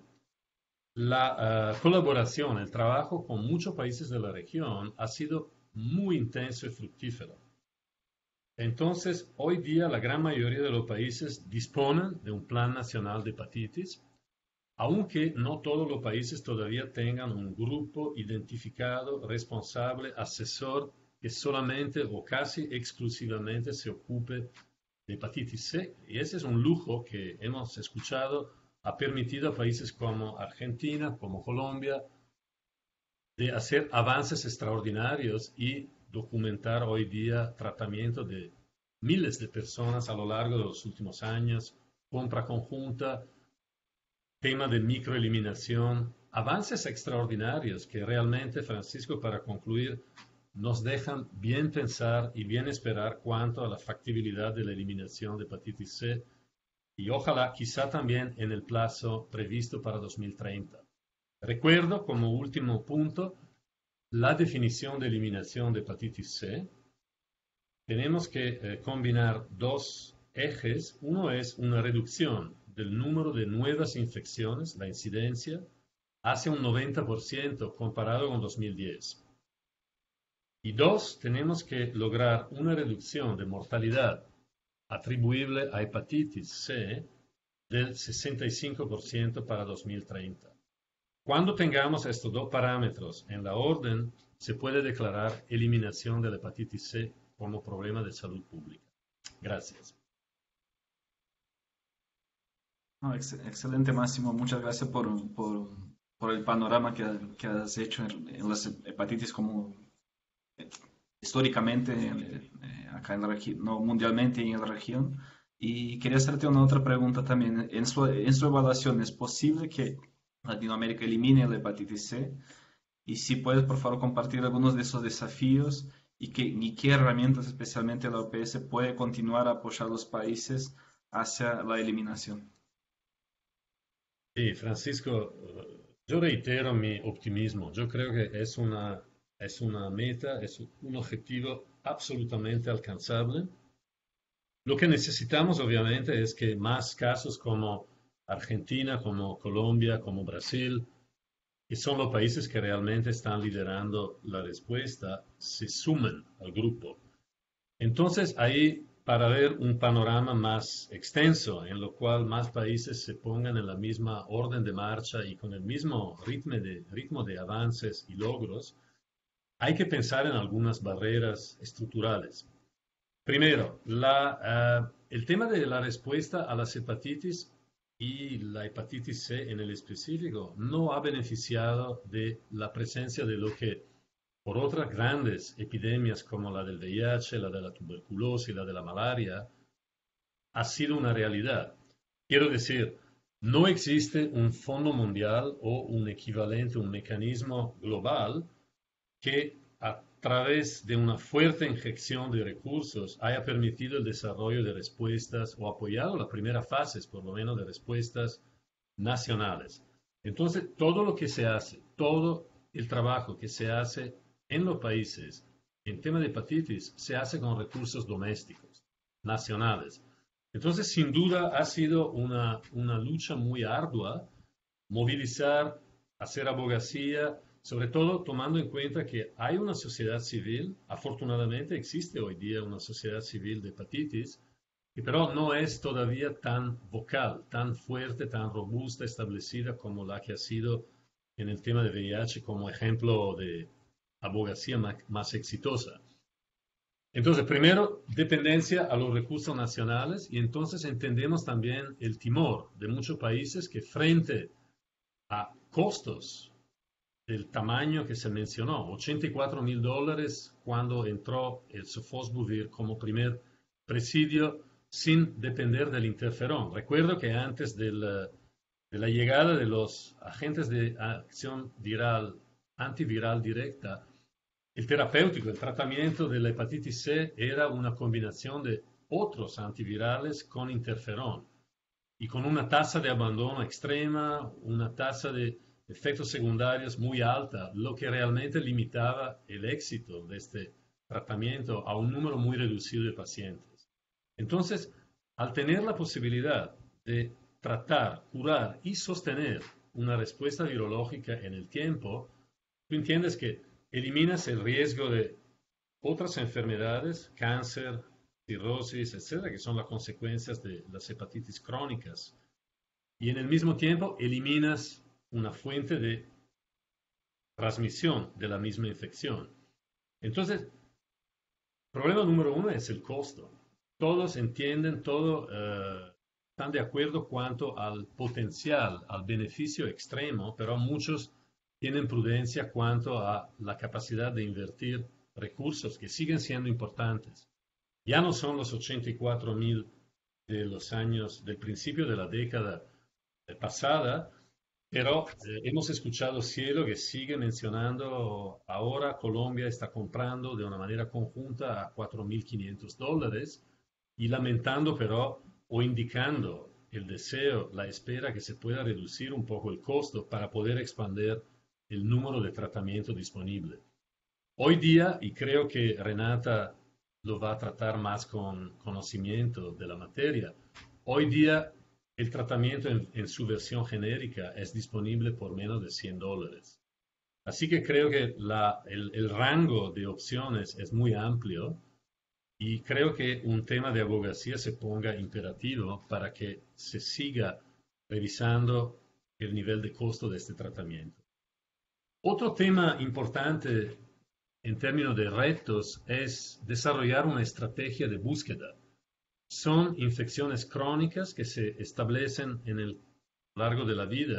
la uh, colaboración, el trabajo con muchos países de la región ha sido muy intenso y fructífero. Entonces, hoy día la gran mayoría de los países disponen de un plan nacional de hepatitis, aunque no todos los países todavía tengan un grupo identificado, responsable, asesor, que solamente o casi exclusivamente se ocupe de hepatitis C. Y ese es un lujo que hemos escuchado, ha permitido a países como Argentina, como Colombia, de hacer avances extraordinarios y documentar hoy día tratamiento de miles de personas a lo largo de los últimos años, compra conjunta, tema de microeliminación, avances extraordinarios que realmente, Francisco, para concluir, nos dejan bien pensar y bien esperar cuanto a la factibilidad de la eliminación de hepatitis C y ojalá quizá también en el plazo previsto para dos mil treinta. Recuerdo como último punto la definición de eliminación de hepatitis C. Tenemos que eh, combinar dos ejes. Uno es una reducción del número de nuevas infecciones, la incidencia, hacia un noventa por ciento comparado con dos mil diez. Y dos, tenemos que lograr una reducción de mortalidad atribuible a hepatitis C del sesenta y cinco por ciento para dos mil treinta. Cuando tengamos estos dos parámetros en la orden, se puede declarar eliminación de la hepatitis C como problema de salud pública. Gracias. Oh, ex excelente, Máximo. Muchas gracias por, por por el panorama que, que has hecho en, en las hepatitis como eh, históricamente eh, acá en la región, no mundialmente y en la región. Y quería hacerte una otra pregunta también. En su, en su evaluación, ¿es posible que Latinoamérica elimine la hepatitis C? Y si puedes, por favor, compartir algunos de esos desafíos y, que, y qué herramientas, especialmente la O P S, puede continuar a apoyar a los países hacia la eliminación. Sí, Francisco, yo reitero mi optimismo. Yo creo que es una, es una meta, es un objetivo absolutamente alcanzable. Lo que necesitamos, obviamente, es que más casos como Argentina, como Colombia, como Brasil, que son los países que realmente están liderando la respuesta, se sumen al grupo. Entonces, ahí, para ver un panorama más extenso, en lo cual más países se pongan en la misma orden de marcha y con el mismo ritmo de, ritmo de avances y logros, hay que pensar en algunas barreras estructurales. Primero, la, uh, el tema de la respuesta a las hepatitis y la hepatitis C en el específico no ha beneficiado de la presencia de lo que por otras grandes epidemias como la del V I H, la de la tuberculosis, la de la malaria, ha sido una realidad. Quiero decir, no existe un fondo mundial o un equivalente, un mecanismo global que a través de una fuerte inyección de recursos haya permitido el desarrollo de respuestas o apoyado las primeras fases, por lo menos, de respuestas nacionales. Entonces, todo lo que se hace, todo el trabajo que se hace en los países en tema de hepatitis se hace con recursos domésticos, nacionales. Entonces, sin duda, ha sido una, una lucha muy ardua movilizar, hacer abogacía, sobre todo tomando en cuenta que hay una sociedad civil, afortunadamente existe hoy día una sociedad civil de hepatitis, pero no es todavía tan vocal, tan fuerte, tan robusta, establecida como la que ha sido en el tema de V I H como ejemplo de abogacía más, más exitosa. Entonces, primero, dependencia a los recursos nacionales y entonces entendemos también el temor de muchos países que frente a costos del tamaño que se mencionó, ochenta y cuatro mil dólares cuando entró el sofosbuvir como primer presidio sin depender del interferón. Recuerdo que antes del, de la llegada de los agentes de acción viral, antiviral directa, el terapéutico, el tratamiento de la hepatitis C era una combinación de otros antivirales con interferón y con una tasa de abandono extrema, una tasa de efectos secundarios muy alta, lo que realmente limitaba el éxito de este tratamiento a un número muy reducido de pacientes. Entonces, al tener la posibilidad de tratar, curar y sostener una respuesta virológica en el tiempo, tú entiendes que eliminas el riesgo de otras enfermedades, cáncer, cirrosis, etcétera, que son las consecuencias de las hepatitis crónicas. Y en el mismo tiempo eliminas una fuente de transmisión de la misma infección. Entonces, problema número uno es el costo. Todos entienden, todos uh, están de acuerdo cuanto al potencial, al beneficio extremo, pero muchos tienen prudencia cuanto a la capacidad de invertir recursos que siguen siendo importantes. Ya no son los ochenta y cuatro mil de los años del principio de la década pasada, pero eh, hemos escuchado Cielo que sigue mencionando ahora Colombia está comprando de una manera conjunta a cuatro mil quinientos dólares y lamentando pero o indicando el deseo, la espera que se pueda reducir un poco el costo para poder expandir el número de tratamiento disponible. Hoy día, y creo que Renata lo va a tratar más con conocimiento de la materia, hoy día el tratamiento en, en su versión genérica es disponible por menos de cien dólares. Así que creo que la, el, el rango de opciones es muy amplio y creo que un tema de abogacía se ponga imperativo para que se siga revisando el nivel de costo de este tratamiento. Otro tema importante en términos de retos es desarrollar una estrategia de búsqueda. Son infecciones crónicas que se establecen en el largo de la vida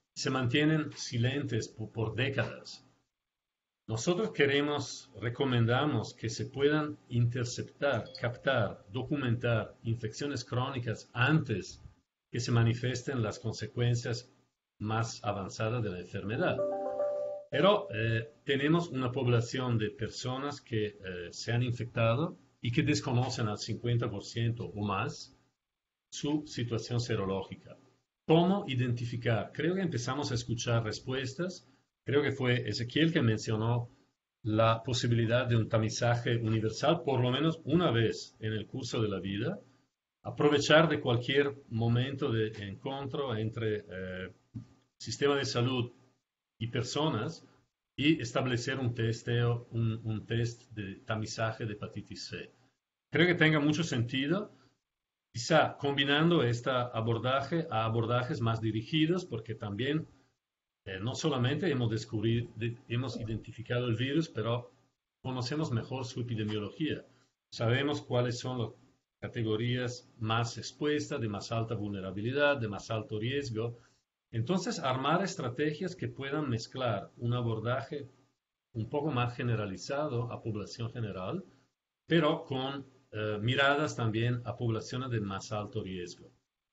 se mantienen silentes por, por décadas. Nosotros queremos, recomendamos que se puedan interceptar, captar, documentar infecciones crónicas antes que se manifiesten las consecuencias más avanzadas de la enfermedad. Pero eh, tenemos una población de personas que eh, se han infectado y que desconocen al cincuenta por ciento o más su situación serológica. ¿Cómo identificar? Creo que empezamos a escuchar respuestas. Creo que fue Ezequiel que mencionó la posibilidad de un tamizaje universal por lo menos una vez en el curso de la vida. Aprovechar de cualquier momento de encuentro entre eh, sistema de salud y personas y establecer un testeo, un, un test de tamizaje de hepatitis C. Creo que tenga mucho sentido, quizá combinando este abordaje a abordajes más dirigidos, porque también eh, no solamente hemos, descubrir, de, hemos identificado el virus, pero conocemos mejor su epidemiología. Sabemos cuáles son las categorías más expuestas, de más alta vulnerabilidad, de más alto riesgo. Entonces, armar estrategias que puedan mezclar un abordaje un poco más generalizado a población general, pero con eh, miradas también a poblaciones de más alto riesgo.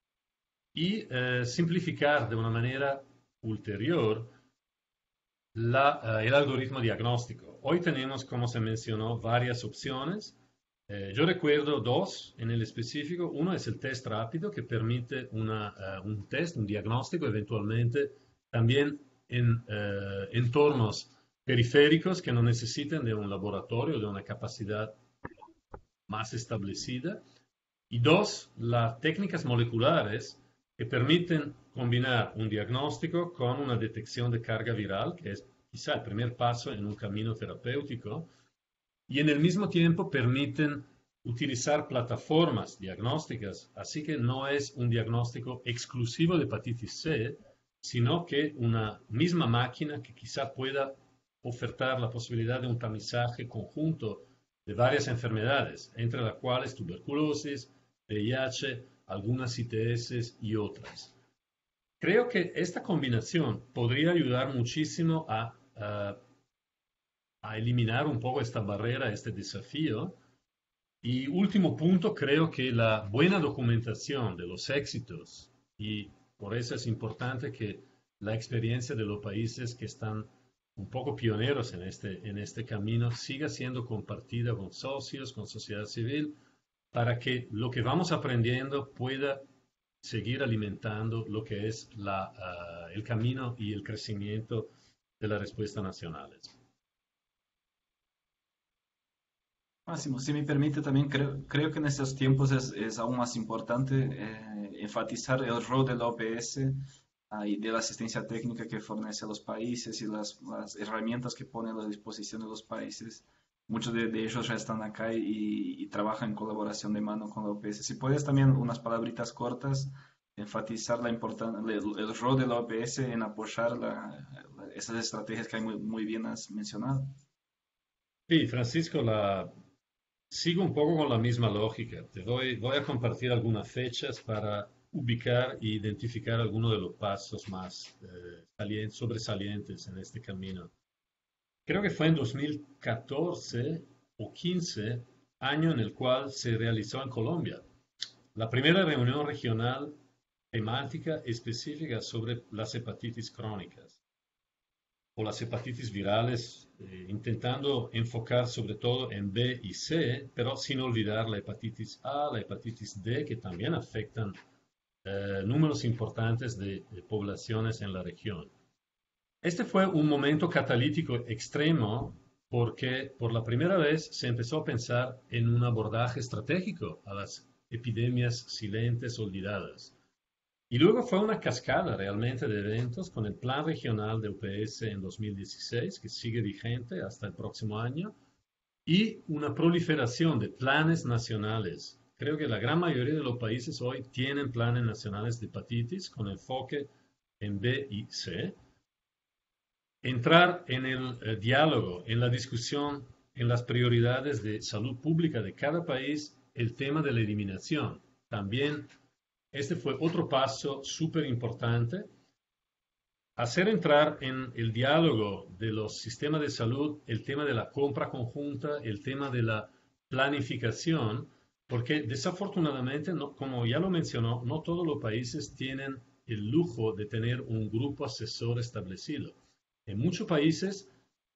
Y eh, simplificar de una manera ulterior la, eh, el algoritmo diagnóstico. Hoy tenemos, como se mencionó, varias opciones. Eh, yo recuerdo dos en el específico. Uno es el test rápido que permite una, uh, un test, un diagnóstico eventualmente también en uh, entornos periféricos que no necesiten de un laboratorio, de una capacidad más establecida. Y dos, las técnicas moleculares que permiten combinar un diagnóstico con una detección de carga viral, que es quizá el primer paso en un camino terapéutico, y en el mismo tiempo permiten utilizar plataformas diagnósticas, así que no es un diagnóstico exclusivo de hepatitis C, sino que una misma máquina que quizá pueda ofertar la posibilidad de un tamizaje conjunto de varias enfermedades, entre las cuales tuberculosis, V I H, algunas I T S y otras. Creo que esta combinación podría ayudar muchísimo a, a a eliminar un poco esta barrera, este desafío. Y último punto, creo que la buena documentación de los éxitos, y por eso es importante que la experiencia de los países que están un poco pioneros en este, en este camino siga siendo compartida con socios, con sociedad civil, para que lo que vamos aprendiendo pueda seguir alimentando lo que es la, uh, el camino y el crecimiento de las respuestas nacionales. Máximo, si me permite también, creo, creo que en estos tiempos es, es aún más importante eh, enfatizar el rol de la O P S ah, y de la asistencia técnica que fornece a los países y las, las herramientas que pone a la disposición de los países. Muchos de, de ellos ya están acá y, y trabajan en colaboración de mano con la O P S. Si puedes también unas palabritas cortas, enfatizar la importancia, el, el rol de la O P S en apoyar la, la, esas estrategias que hay muy, muy bien has mencionado. Sí, Francisco, la... sigo un poco con la misma lógica. Te doy, voy a compartir algunas fechas para ubicar e identificar algunos de los pasos más eh, sobresalientes en este camino. Creo que fue en dos mil catorce o quince, año en el cual se realizó en Colombia la primera reunión regional temática específica sobre las hepatitis crónicas o las hepatitis virales, eh, intentando enfocar sobre todo en B y C, pero sin olvidar la hepatitis A, la hepatitis D, que también afectan eh, números importantes de, de poblaciones en la región. Este fue un momento catalítico extremo porque por la primera vez se empezó a pensar en un abordaje estratégico a las epidemias silentes olvidadas. Y luego fue una cascada realmente de eventos con el Plan Regional de U P S en dos mil dieciséis, que sigue vigente hasta el próximo año, y una proliferación de planes nacionales. Creo que la gran mayoría de los países hoy tienen planes nacionales de hepatitis con enfoque en B y C. Entrar en el eh, diálogo, en la discusión, en las prioridades de salud pública de cada país, el tema de la eliminación. También este fue otro paso súper importante. hacer entrar en el diálogo de los sistemas de salud el tema de la compra conjunta, el tema de la planificación, porque desafortunadamente, no, como ya lo mencionó, no todos los países tienen el lujo de tener un grupo asesor establecido. En muchos países,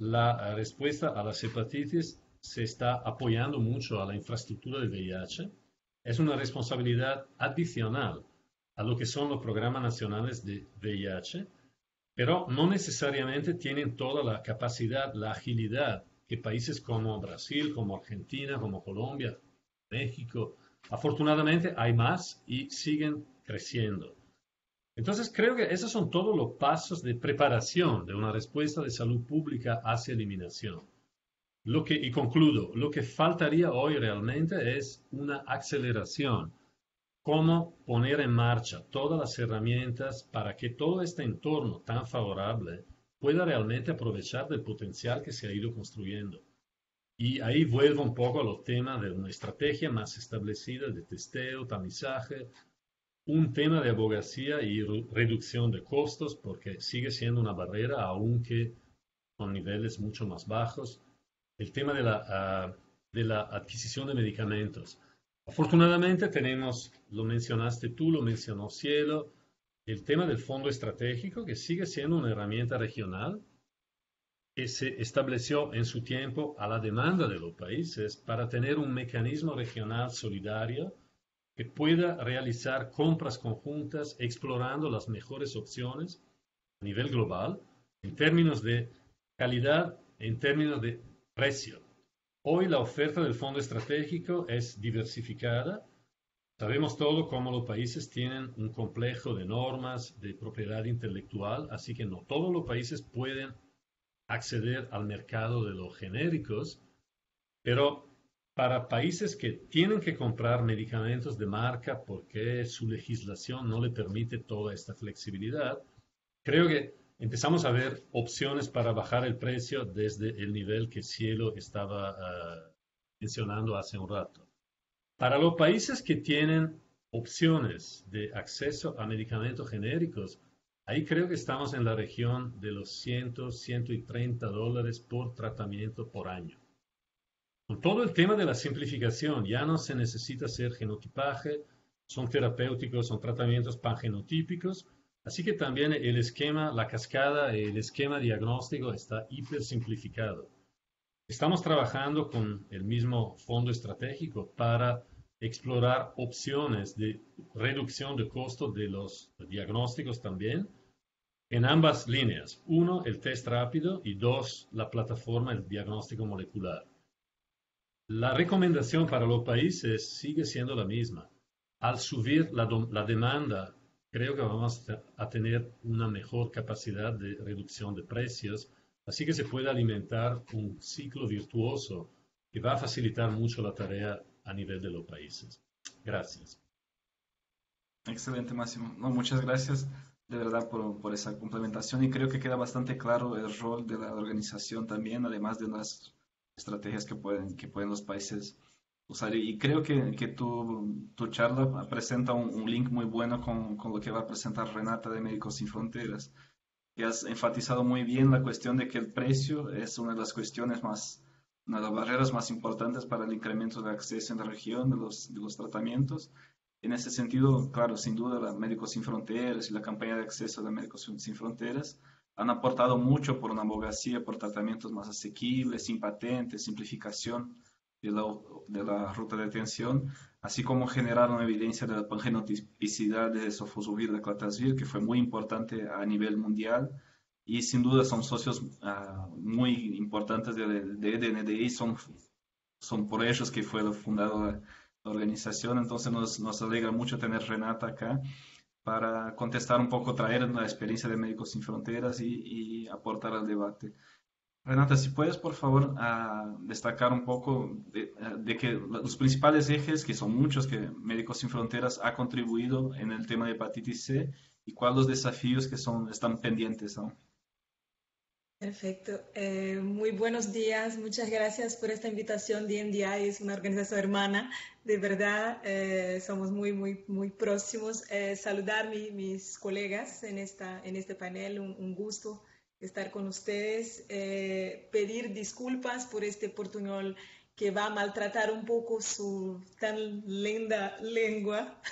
la respuesta a las hepatitis se está apoyando mucho a la infraestructura del V I H. Es una responsabilidad adicional a lo que son los programas nacionales de V I H, pero no necesariamente tienen toda la capacidad, la agilidad que países como Brasil, como Argentina, como Colombia, México, afortunadamente hay más y siguen creciendo. Entonces creo que esos son todos los pasos de preparación de una respuesta de salud pública hacia eliminación. Lo que, y concluyo, lo que faltaría hoy realmente es una aceleración. Cómo poner en marcha todas las herramientas para que todo este entorno tan favorable pueda realmente aprovechar del potencial que se ha ido construyendo. Y ahí vuelvo un poco a los temas de una estrategia más establecida de testeo, tamizaje, un tema de abogacía y reducción de costos, porque sigue siendo una barrera, aunque con niveles mucho más bajos. El tema de la, uh, de la adquisición de medicamentos. Afortunadamente tenemos, lo mencionaste tú, lo mencionó Cielo, el tema del fondo estratégico, que sigue siendo una herramienta regional, que se estableció en su tiempo a la demanda de los países para tener un mecanismo regional solidario que pueda realizar compras conjuntas explorando las mejores opciones a nivel global en términos de calidad, en términos de precio. Hoy la oferta del fondo estratégico es diversificada. Sabemos todo cómo los países tienen un complejo de normas de propiedad intelectual, así que no todos los países pueden acceder al mercado de los genéricos, pero para países que tienen que comprar medicamentos de marca porque su legislación no le permite toda esta flexibilidad, creo que empezamos a ver opciones para bajar el precio desde el nivel que Cielo estaba uh, mencionando hace un rato. Para los países que tienen opciones de acceso a medicamentos genéricos, ahí creo que estamos en la región de los cien, ciento treinta dólares por tratamiento por año. Con todo el tema de la simplificación, ya no se necesita hacer genotipaje, son terapéuticos, son tratamientos pangenotípicos, así que también el esquema, la cascada, el esquema diagnóstico está hiper simplificado. Estamos trabajando con el mismo fondo estratégico para explorar opciones de reducción de costos de los diagnósticos también, en ambas líneas. Uno, el test rápido y dos, la plataforma, el diagnóstico molecular. La recomendación para los países sigue siendo la misma. Al subir la, la demanda, creo que vamos a tener una mejor capacidad de reducción de precios, así que se puede alimentar un ciclo virtuoso que va a facilitar mucho la tarea a nivel de los países. Gracias. Excelente, Máximo. No, muchas gracias de verdad por, por esa complementación y creo que queda bastante claro el rol de la organización también, además de las estrategias que pueden, que pueden los países usar. Y creo que, que tu, tu charla presenta un, un link muy bueno con, con lo que va a presentar Renata de Médicos Sin Fronteras, que has enfatizado muy bien la cuestión de que el precio es una de las cuestiones más, una de las barreras más importantes para el incremento de acceso en la región de los, de los tratamientos. En ese sentido, claro, sin duda, la Médicos Sin Fronteras y la campaña de acceso de Médicos Sin Fronteras han aportado mucho por una abogacía, por tratamientos más asequibles, sin patentes, simplificación de la, de la ruta de atención, así como generar una evidencia de la pangenotipicidad de sofosbuvir de clatazivir, que fue muy importante a nivel mundial, y sin duda son socios uh, muy importantes de, de E D N D I, son, son por ellos que fue fundada la, la organización, entonces nos, nos alegra mucho tener Renata acá para contestar un poco, traer la experiencia de Médicos Sin Fronteras y, y aportar al debate. Renata, si puedes, por favor, uh, destacar un poco de, de que los principales ejes, que son muchos, que Médicos Sin Fronteras ha contribuido en el tema de hepatitis C y cuáles los desafíos que son, están pendientes, ¿no? Perfecto. Eh, muy buenos días. Muchas gracias por esta invitación. D N D I es una organización hermana. De verdad, eh, somos muy, muy, muy próximos. Eh, saludar mi, mis colegas en, esta, en este panel. Un, un gusto estar con ustedes. Eh, pedir disculpas por este portuñol que va a maltratar un poco su tan linda lengua.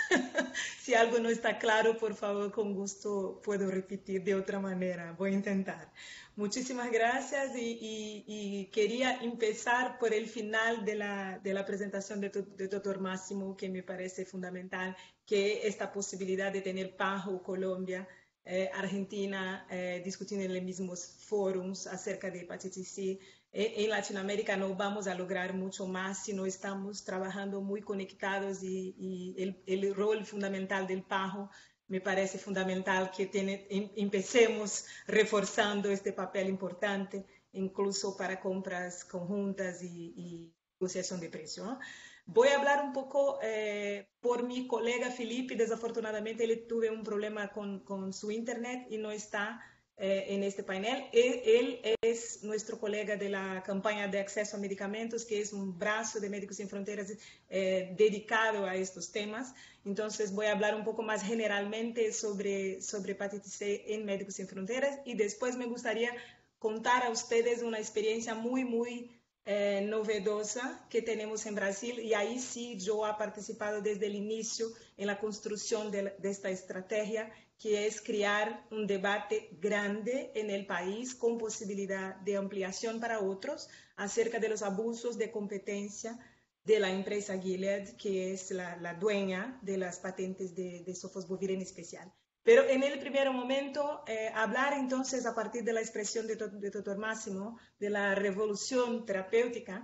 Si algo no está claro, por favor, con gusto puedo repetir de otra manera. Voy a intentar. Muchísimas gracias y, y, y quería empezar por el final de la, de la presentación de, de doctor Máximo, que me parece fundamental, que esta posibilidad de tener Pajo, Colombia, eh, Argentina, eh, discutiendo en los mismos foros acerca de hepatitis C. Eh, en Latinoamérica no vamos a lograr mucho más si no estamos trabajando muy conectados y, y el, el rol fundamental del Pajo me parece fundamental que tiene, em, empecemos reforzando este papel importante, incluso para compras conjuntas y, y negociación de precio, ¿no? Voy a hablar un poco eh, por mi colega Felipe. Desafortunadamente, él tuvo un problema con, con su internet y no está eh, en este panel. Él, él es nuestro colega de la campaña de acceso a medicamentos, que es un brazo de Médicos Sin Fronteras eh, dedicado a estos temas. Entonces voy a hablar un poco más generalmente sobre, sobre hepatitis C en Médicos Sin Fronteras y después me gustaría contar a ustedes una experiencia muy, muy eh, novedosa que tenemos en Brasil y ahí sí yo he participado desde el inicio en la construcción de, de esta estrategia, que es crear un debate grande en el país con posibilidad de ampliación para otros acerca de los abusos de competencia de la empresa Gilead, que es la, la dueña de las patentes de, de sofosbuvir en especial. Pero en el primer momento, eh, hablar entonces a partir de la expresión de, de doctor Máximo, de la revolución terapéutica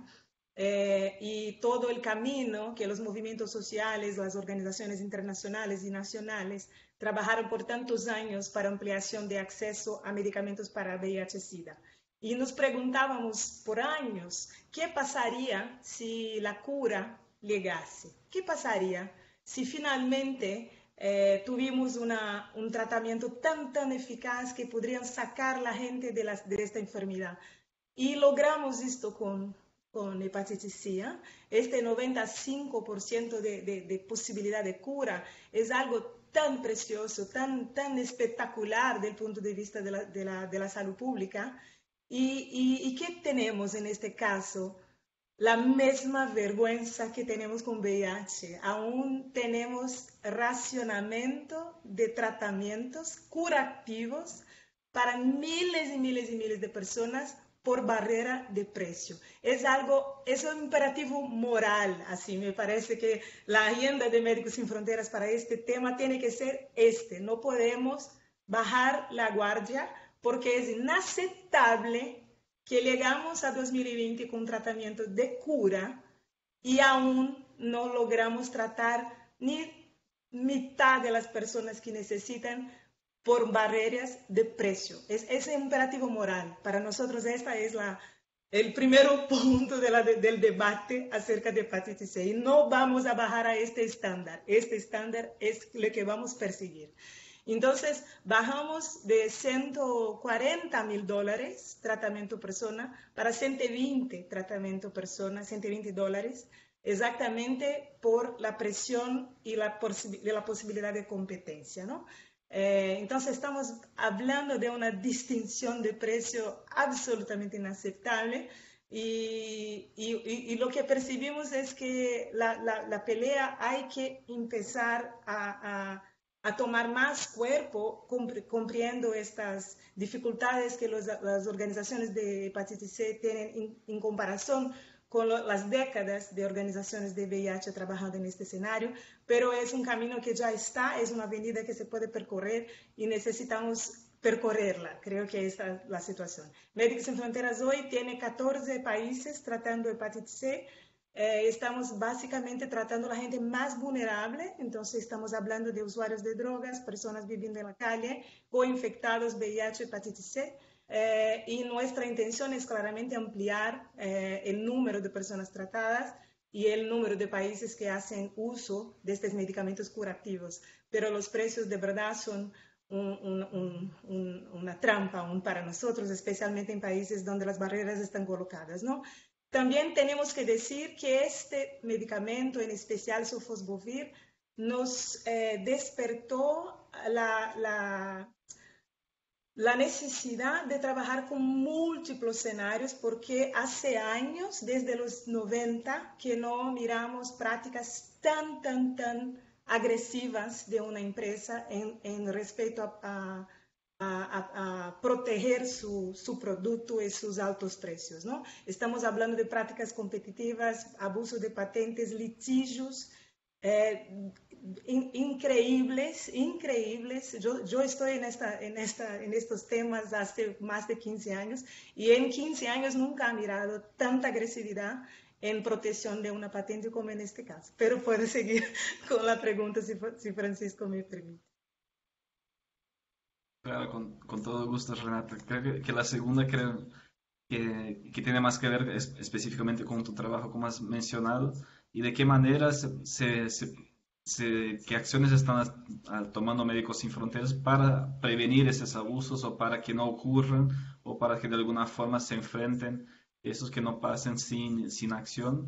eh, y todo el camino que los movimientos sociales, las organizaciones internacionales y nacionales trabajaron por tantos años para ampliación de acceso a medicamentos para V I H SIDA. Y nos preguntábamos por años, ¿qué pasaría si la cura llegase? ¿Qué pasaría si finalmente eh, tuvimos una, un tratamiento tan, tan eficaz que podrían sacar a la gente de, las, de esta enfermedad? Y logramos esto con, con hepatitis C. ¿eh? Este noventa y cinco por ciento de, de, de posibilidad de cura es algo tan precioso, tan, tan espectacular desde el punto de vista de la, de la, de la salud pública. ¿Y, y, ¿Y qué tenemos en este caso? La misma vergüenza que tenemos con V I H. Aún tenemos racionamiento de tratamientos curativos para miles y miles y miles de personas por barrera de precio. Es algo, es un imperativo moral, así me parece que la agenda de Médicos Sin Fronteras para este tema tiene que ser este. No podemos bajar la guardia porque es inaceptable que llegamos a dos mil veinte con tratamiento de cura y aún no logramos tratar ni mitad de las personas que necesitan por barreras de precio. Es ese imperativo moral. Para nosotros esta es la, el primer punto de la, de, del debate acerca de hepatitis C. Y no vamos a bajar a este estándar. Este estándar es lo que vamos a perseguir. Entonces, bajamos de ciento cuarenta mil dólares tratamiento persona para ciento veinte tratamiento persona, ciento veinte dólares, exactamente por la presión y la, de la posibilidad de competencia, ¿no? Eh, entonces, estamos hablando de una distinción de precio absolutamente inaceptable y, y, y lo que percibimos es que la, la, la pelea hay que empezar a... a a tomar más cuerpo, comprendiendo estas dificultades que los, las organizaciones de hepatitis C tienen en, en comparación con lo, las décadas de organizaciones de V I H trabajando en este escenario, pero es un camino que ya está, es una avenida que se puede percorrer y necesitamos percorrerla. Creo que esta es la situación. Médicos Sin Fronteras hoy tiene catorce países tratando hepatitis C. Eh, estamos básicamente tratando a la gente más vulnerable, entonces estamos hablando de usuarios de drogas, personas viviendo en la calle, coinfectados V I H, hepatitis C, eh, y nuestra intención es claramente ampliar eh, el número de personas tratadas y el número de países que hacen uso de estos medicamentos curativos, pero los precios de verdad son un, un, un, un, una trampa aún para nosotros, especialmente en países donde las barreras están colocadas, ¿no? También tenemos que decir que este medicamento, en especial sofosbuvir, nos eh, despertó la, la, la necesidad de trabajar con múltiples escenarios, porque hace años, desde los noventa, que no miramos prácticas tan, tan, tan agresivas de una empresa en, en respecto a, a A, a, a, proteger su, su producto y sus altos precios, ¿no? Estamos hablando de prácticas competitivas, abuso de patentes, litigios eh, in, increíbles, increíbles. Yo, yo estoy en, esta, en, esta, en estos temas hace más de quince años y en quince años nunca he mirado tanta agresividad en protección de una patente como en este caso. Pero puedo seguir con la pregunta si, si Francisco me permite. Claro, con, con todo gusto, Renata. Creo que, que la segunda creo que, que tiene más que ver es- específicamente con tu trabajo, como has mencionado, y de qué manera se, se- se- se- qué acciones están as- a- tomando Médicos Sin Fronteras para prevenir esos abusos o para que no ocurran o para que de alguna forma se enfrenten esos que no pasen sin, sin acción.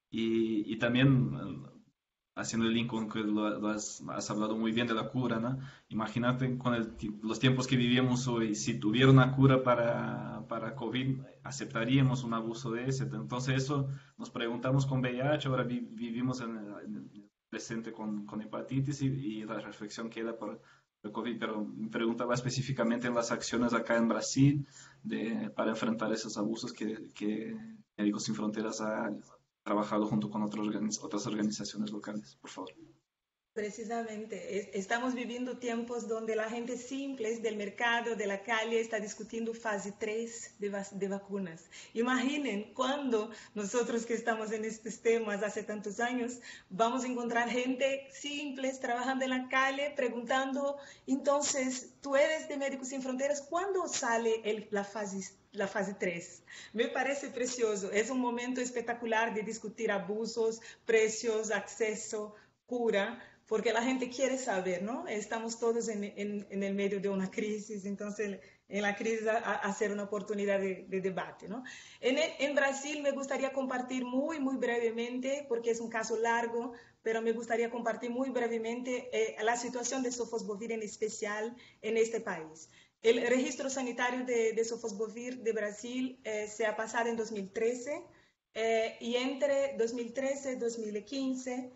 Y, y también eh, haciendo el link con que lo, lo has, has hablado muy bien de la cura, ¿no? Imagínate con el ti- los tiempos que vivimos hoy, si tuviera una cura para, para COVID, aceptaríamos un abuso de ese. Entonces eso nos preguntamos con V I H, ahora vi- vivimos en el, en el presente con, con hepatitis y, y la reflexión queda por el COVID, pero me preguntaba específicamente en las acciones acá en Brasil de, para enfrentar esos abusos que, que Médicos Sin Fronteras ha trabajado junto con otros organiz- otras organizaciones locales, por favor. Precisamente, es- estamos viviendo tiempos donde la gente simple del mercado, de la calle, está discutiendo fase tres de, vac- de vacunas. Imaginen cuando nosotros que estamos en estos temas hace tantos años, vamos a encontrar gente simple trabajando en la calle preguntando, entonces, tú eres de Médicos Sin Fronteras, ¿cuándo sale el- la fase la fase tres? Me parece precioso, es un momento espectacular de discutir abusos, precios, acceso, cura, porque la gente quiere saber, ¿no? Estamos todos en, en, en el medio de una crisis, entonces en la crisis a, a hacer una oportunidad de, de debate, ¿no? En, en Brasil me gustaría compartir muy, muy brevemente, porque es un caso largo, pero me gustaría compartir muy brevemente eh, la situación de sofosbuvir en especial en este país. El registro sanitario de, de sofosbuvir de Brasil eh, se ha pasado en dos mil trece eh, y entre dos mil trece y dos mil quince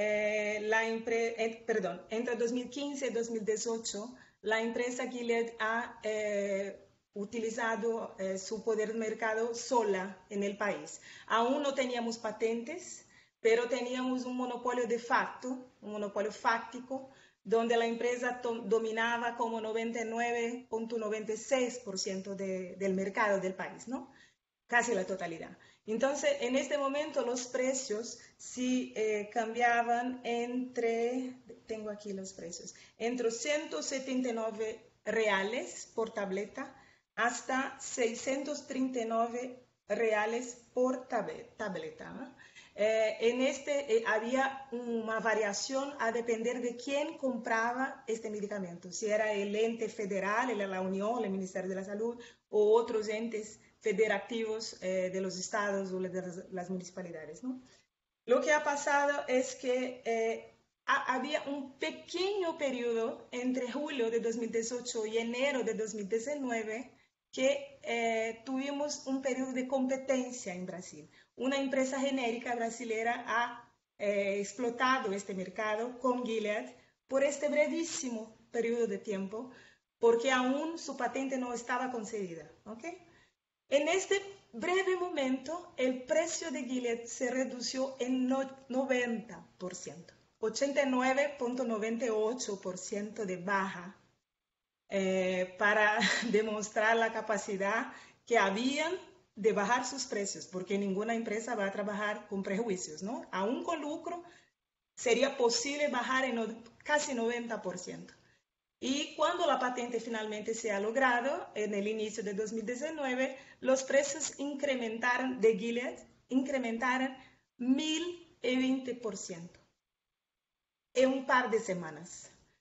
eh, la eh, perdón, entre dos mil quince y dos mil dieciocho, la empresa Gilead ha eh, utilizado eh, su poder de mercado sola en el país. Aún no teníamos patentes, pero teníamos un monopolio de facto, un monopolio fáctico, donde la empresa dominaba como noventa y nueve punto noventa y seis por ciento de, del mercado del país, ¿no? Casi la totalidad. Entonces, en este momento los precios sí eh, cambiaban entre, tengo aquí los precios, entre ciento setenta y nueve reales por tableta hasta seiscientos treinta y nueve reales por tableta, ¿no? Eh, en este eh, había una variación a depender de quién compraba este medicamento, si era el ente federal, la Unión, el Ministerio de la Salud o otros entes federativos eh, de los estados o de las, las municipalidades, ¿no? Lo que ha pasado es que eh, ha, había un pequeño periodo entre julio de dos mil dieciocho y enero de dos mil diecinueve que eh, tuvimos un periodo de competencia en Brasil. Una empresa genérica brasilera ha eh, explotado este mercado con Gilead por este brevísimo periodo de tiempo, porque aún su patente no estaba concedida, ¿ok? En este breve momento, el precio de Gilead se redució en noventa por ciento, ochenta y nueve punto noventa y ocho por ciento de baja, eh, para demostrar la capacidad que habían de bajar sus precios, porque ninguna empresa va a trabajar con prejuicios, ¿no? Aún con lucro, sería posible bajar en casi noventa por ciento. Y cuando la patente finalmente se ha logrado, en el inicio de dos mil diecinueve, los precios incrementaron de Gilead, incrementaron mil veinte por ciento en un par de semanas.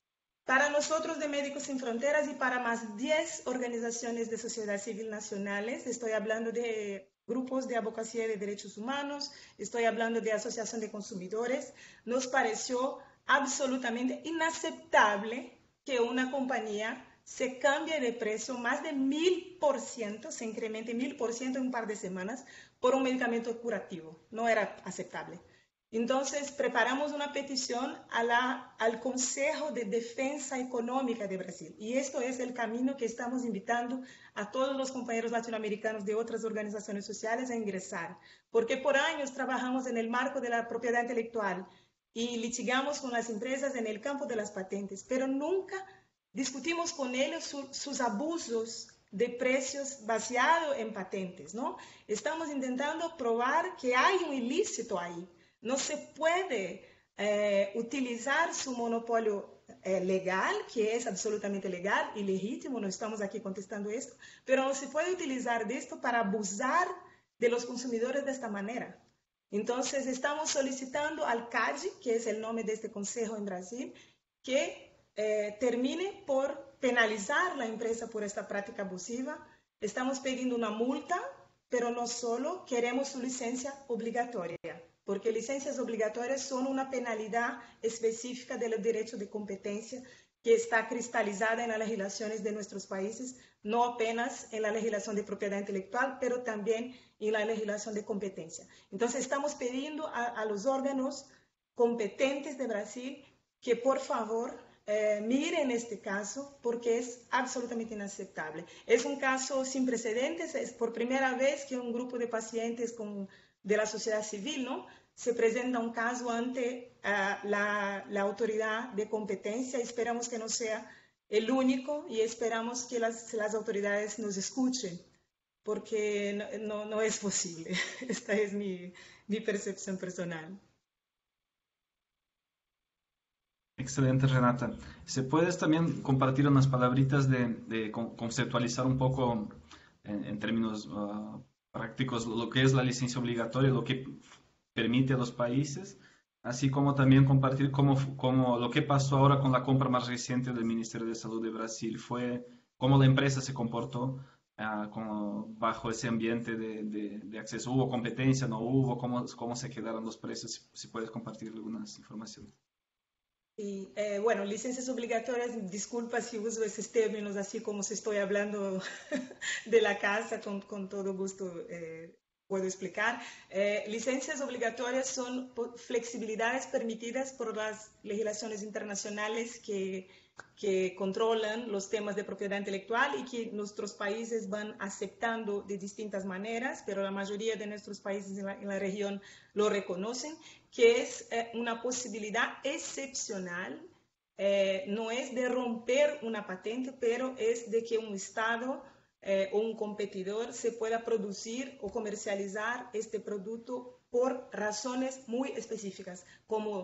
Para nosotros de Médicos Sin Fronteras y para más diez organizaciones de sociedad civil nacionales, estoy hablando de grupos de abogacía de derechos humanos, estoy hablando de asociación de consumidores, nos pareció absolutamente inaceptable que una compañía se cambie de precio más de mil por ciento, se incremente mil por ciento en un par de semanas por un medicamento curativo. No era aceptable. Entonces, preparamos una petición a la, al Consejo de Defensa Económica de Brasil. Y esto es el camino que estamos invitando a todos los compañeros latinoamericanos de otras organizaciones sociales a ingresar. Porque por años trabajamos en el marco de la propiedad intelectual y litigamos con las empresas en el campo de las patentes, pero nunca discutimos con ellos su, sus abusos de precios baseados en patentes, ¿no? Estamos intentando probar que hay un ilícito ahí. No se puede eh, utilizar su monopolio eh, legal, que es absolutamente legal y legítimo, no estamos aquí contestando esto, pero no se puede utilizar de esto para abusar de los consumidores de esta manera. Entonces, estamos solicitando al C A D, que es el nombre de este consejo en Brasil, que eh, termine por penalizar la empresa por esta práctica abusiva. Estamos pidiendo una multa, pero no solo queremos su licencia obligatoria, porque licencias obligatorias son una penalidad específica del derecho de competencia que está cristalizada en las legislaciones de nuestros países, no apenas en la legislación de propiedad intelectual, pero también en la legislación de competencia. Entonces, estamos pidiendo a, a los órganos competentes de Brasil que, por favor, eh, miren este caso, porque es absolutamente inaceptable. Es un caso sin precedentes, es por primera vez que un grupo de pacientes con, de la sociedad civil, ¿no?, se presenta un caso ante uh, la, la autoridad de competencia. Esperamos que no sea el único y esperamos que las, las autoridades nos escuchen, porque no, no, no es posible. Esta es mi, mi percepción personal. Excelente, Renata. ¿Se puedes también compartir unas palabritas de, de conceptualizar un poco en, en términos uh, prácticos lo que es la licencia obligatoria, lo que permite a los países, así como también compartir cómo, cómo lo que pasó ahora con la compra más reciente del Ministerio de Salud de Brasil, fue cómo la empresa se comportó uh, como bajo ese ambiente de, de, de acceso? ¿Hubo competencia? ¿No hubo? ¿Cómo, cómo se quedaron los precios? Si, si puedes compartir algunas informaciones. Y, eh, bueno, licencias obligatorias, disculpa si uso esos términos así como si estoy hablando de la casa, con, con todo gusto eh, puedo explicar. Eh, licencias obligatorias son flexibilidades permitidas por las legislaciones internacionales que, que controlan los temas de propiedad intelectual y que nuestros países van aceptando de distintas maneras, pero la mayoría de nuestros países en la, en la región lo reconocen, que es eh, una posibilidad excepcional, eh, no es de romper una patente, pero es de que un Estado eh, o un competidor se pueda producir o comercializar este producto por razones muy específicas, como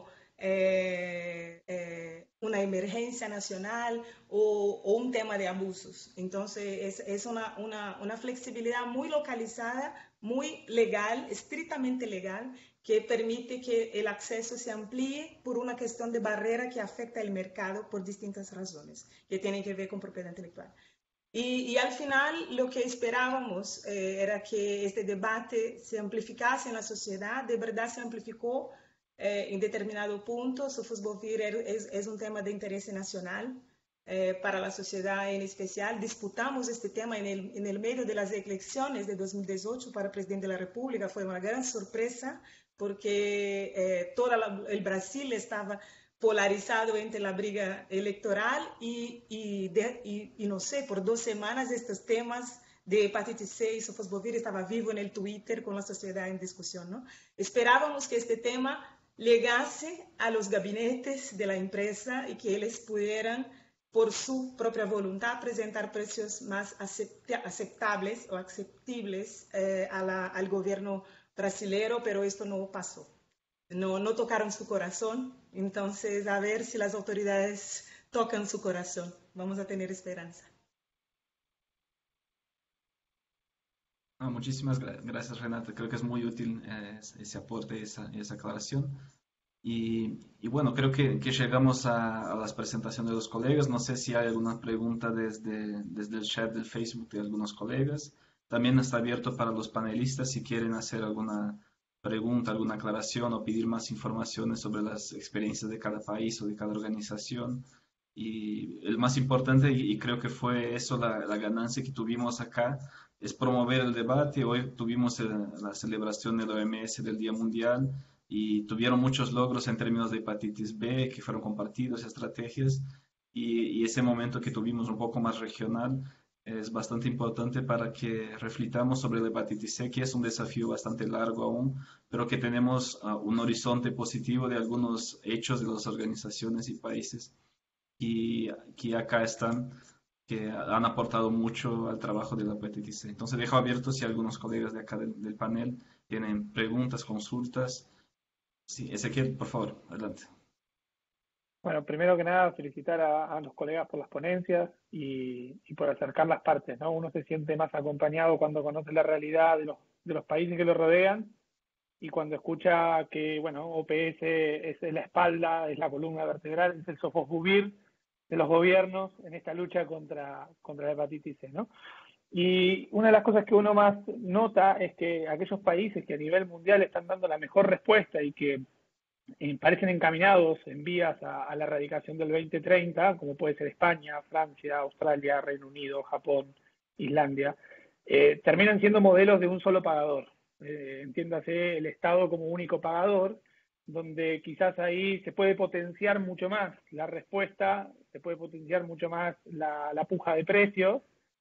eh, eh, una emergencia nacional o, o un tema de abusos. Entonces, es, es una, una, una flexibilidad muy localizada, muy legal, estrictamente legal, que permite que el acceso se amplíe por una cuestión de barrera que afecta el mercado por distintas razones que tienen que ver con propiedad intelectual. Y, y al final lo que esperábamos eh, era que este debate se amplificase en la sociedad, de verdad se amplificó eh, en determinado punto. Sofosbuvir es, es un tema de interés nacional eh, para la sociedad en especial. Disputamos este tema en el, en el medio de las elecciones de dos mil dieciocho para presidente de la República. Fue una gran sorpresa porque eh, todo el Brasil estaba polarizado entre la briga electoral y, y, de, y, y no sé, por dos semanas estos temas de hepatitis C y sofosbuvir estaba vivo en el Twitter con la sociedad en discusión, ¿no? Esperábamos que este tema llegase a los gabinetes de la empresa y que ellos pudieran, por su propia voluntad, presentar precios más aceptables o aceptables eh, a la, al gobierno brasilero, pero esto no pasó. No, no tocaron su corazón, entonces a ver si las autoridades tocan su corazón. Vamos a tener esperanza. Ah, muchísimas gra gracias, Renata. Creo que es muy útil eh, ese aporte, esa, esa aclaración. Y, y bueno, creo que, que llegamos a, a las presentaciones de los colegas. No sé si hay alguna pregunta desde, desde el chat del Facebook de algunos colegas. También está abierto para los panelistas si quieren hacer alguna pregunta, alguna aclaración o pedir más informaciones sobre las experiencias de cada país o de cada organización. Y el más importante, y, y creo que fue eso la, la ganancia que tuvimos acá, es promover el debate. Hoy tuvimos el- la celebración del O M S del Día Mundial y tuvieron muchos logros en términos de hepatitis B que fueron compartidos, estrategias, y, y ese momento que tuvimos un poco más regional es bastante importante para que reflitamos sobre la hepatitis C, que es un desafío bastante largo aún, pero que tenemos uh, un horizonte positivo de algunos hechos de las organizaciones y países y que acá están, que han aportado mucho al trabajo de la hepatitis C. Entonces dejo abierto si algunos colegas de acá del, del panel tienen preguntas, consultas. Sí, Ezequiel, por favor, adelante. Bueno, primero que nada, felicitar a, a los colegas por las ponencias y, y por acercar las partes, ¿no? Uno se siente más acompañado cuando conoce la realidad de los, de los países que lo rodean y cuando escucha que, bueno, O P S es la espalda, es la columna vertebral, es el sofosbuvir de los gobiernos en esta lucha contra, contra la hepatitis C, ¿no? Y una de las cosas que uno más nota es que aquellos países que a nivel mundial están dando la mejor respuesta y que eh, parecen encaminados en vías a, a la erradicación del veinte treinta, como puede ser España, Francia, Australia, Reino Unido, Japón, Islandia, eh, terminan siendo modelos de un solo pagador. Eh, entiéndase el Estado como único pagador, donde quizás ahí se puede potenciar mucho más la respuesta, se puede potenciar mucho más la, la puja de precios,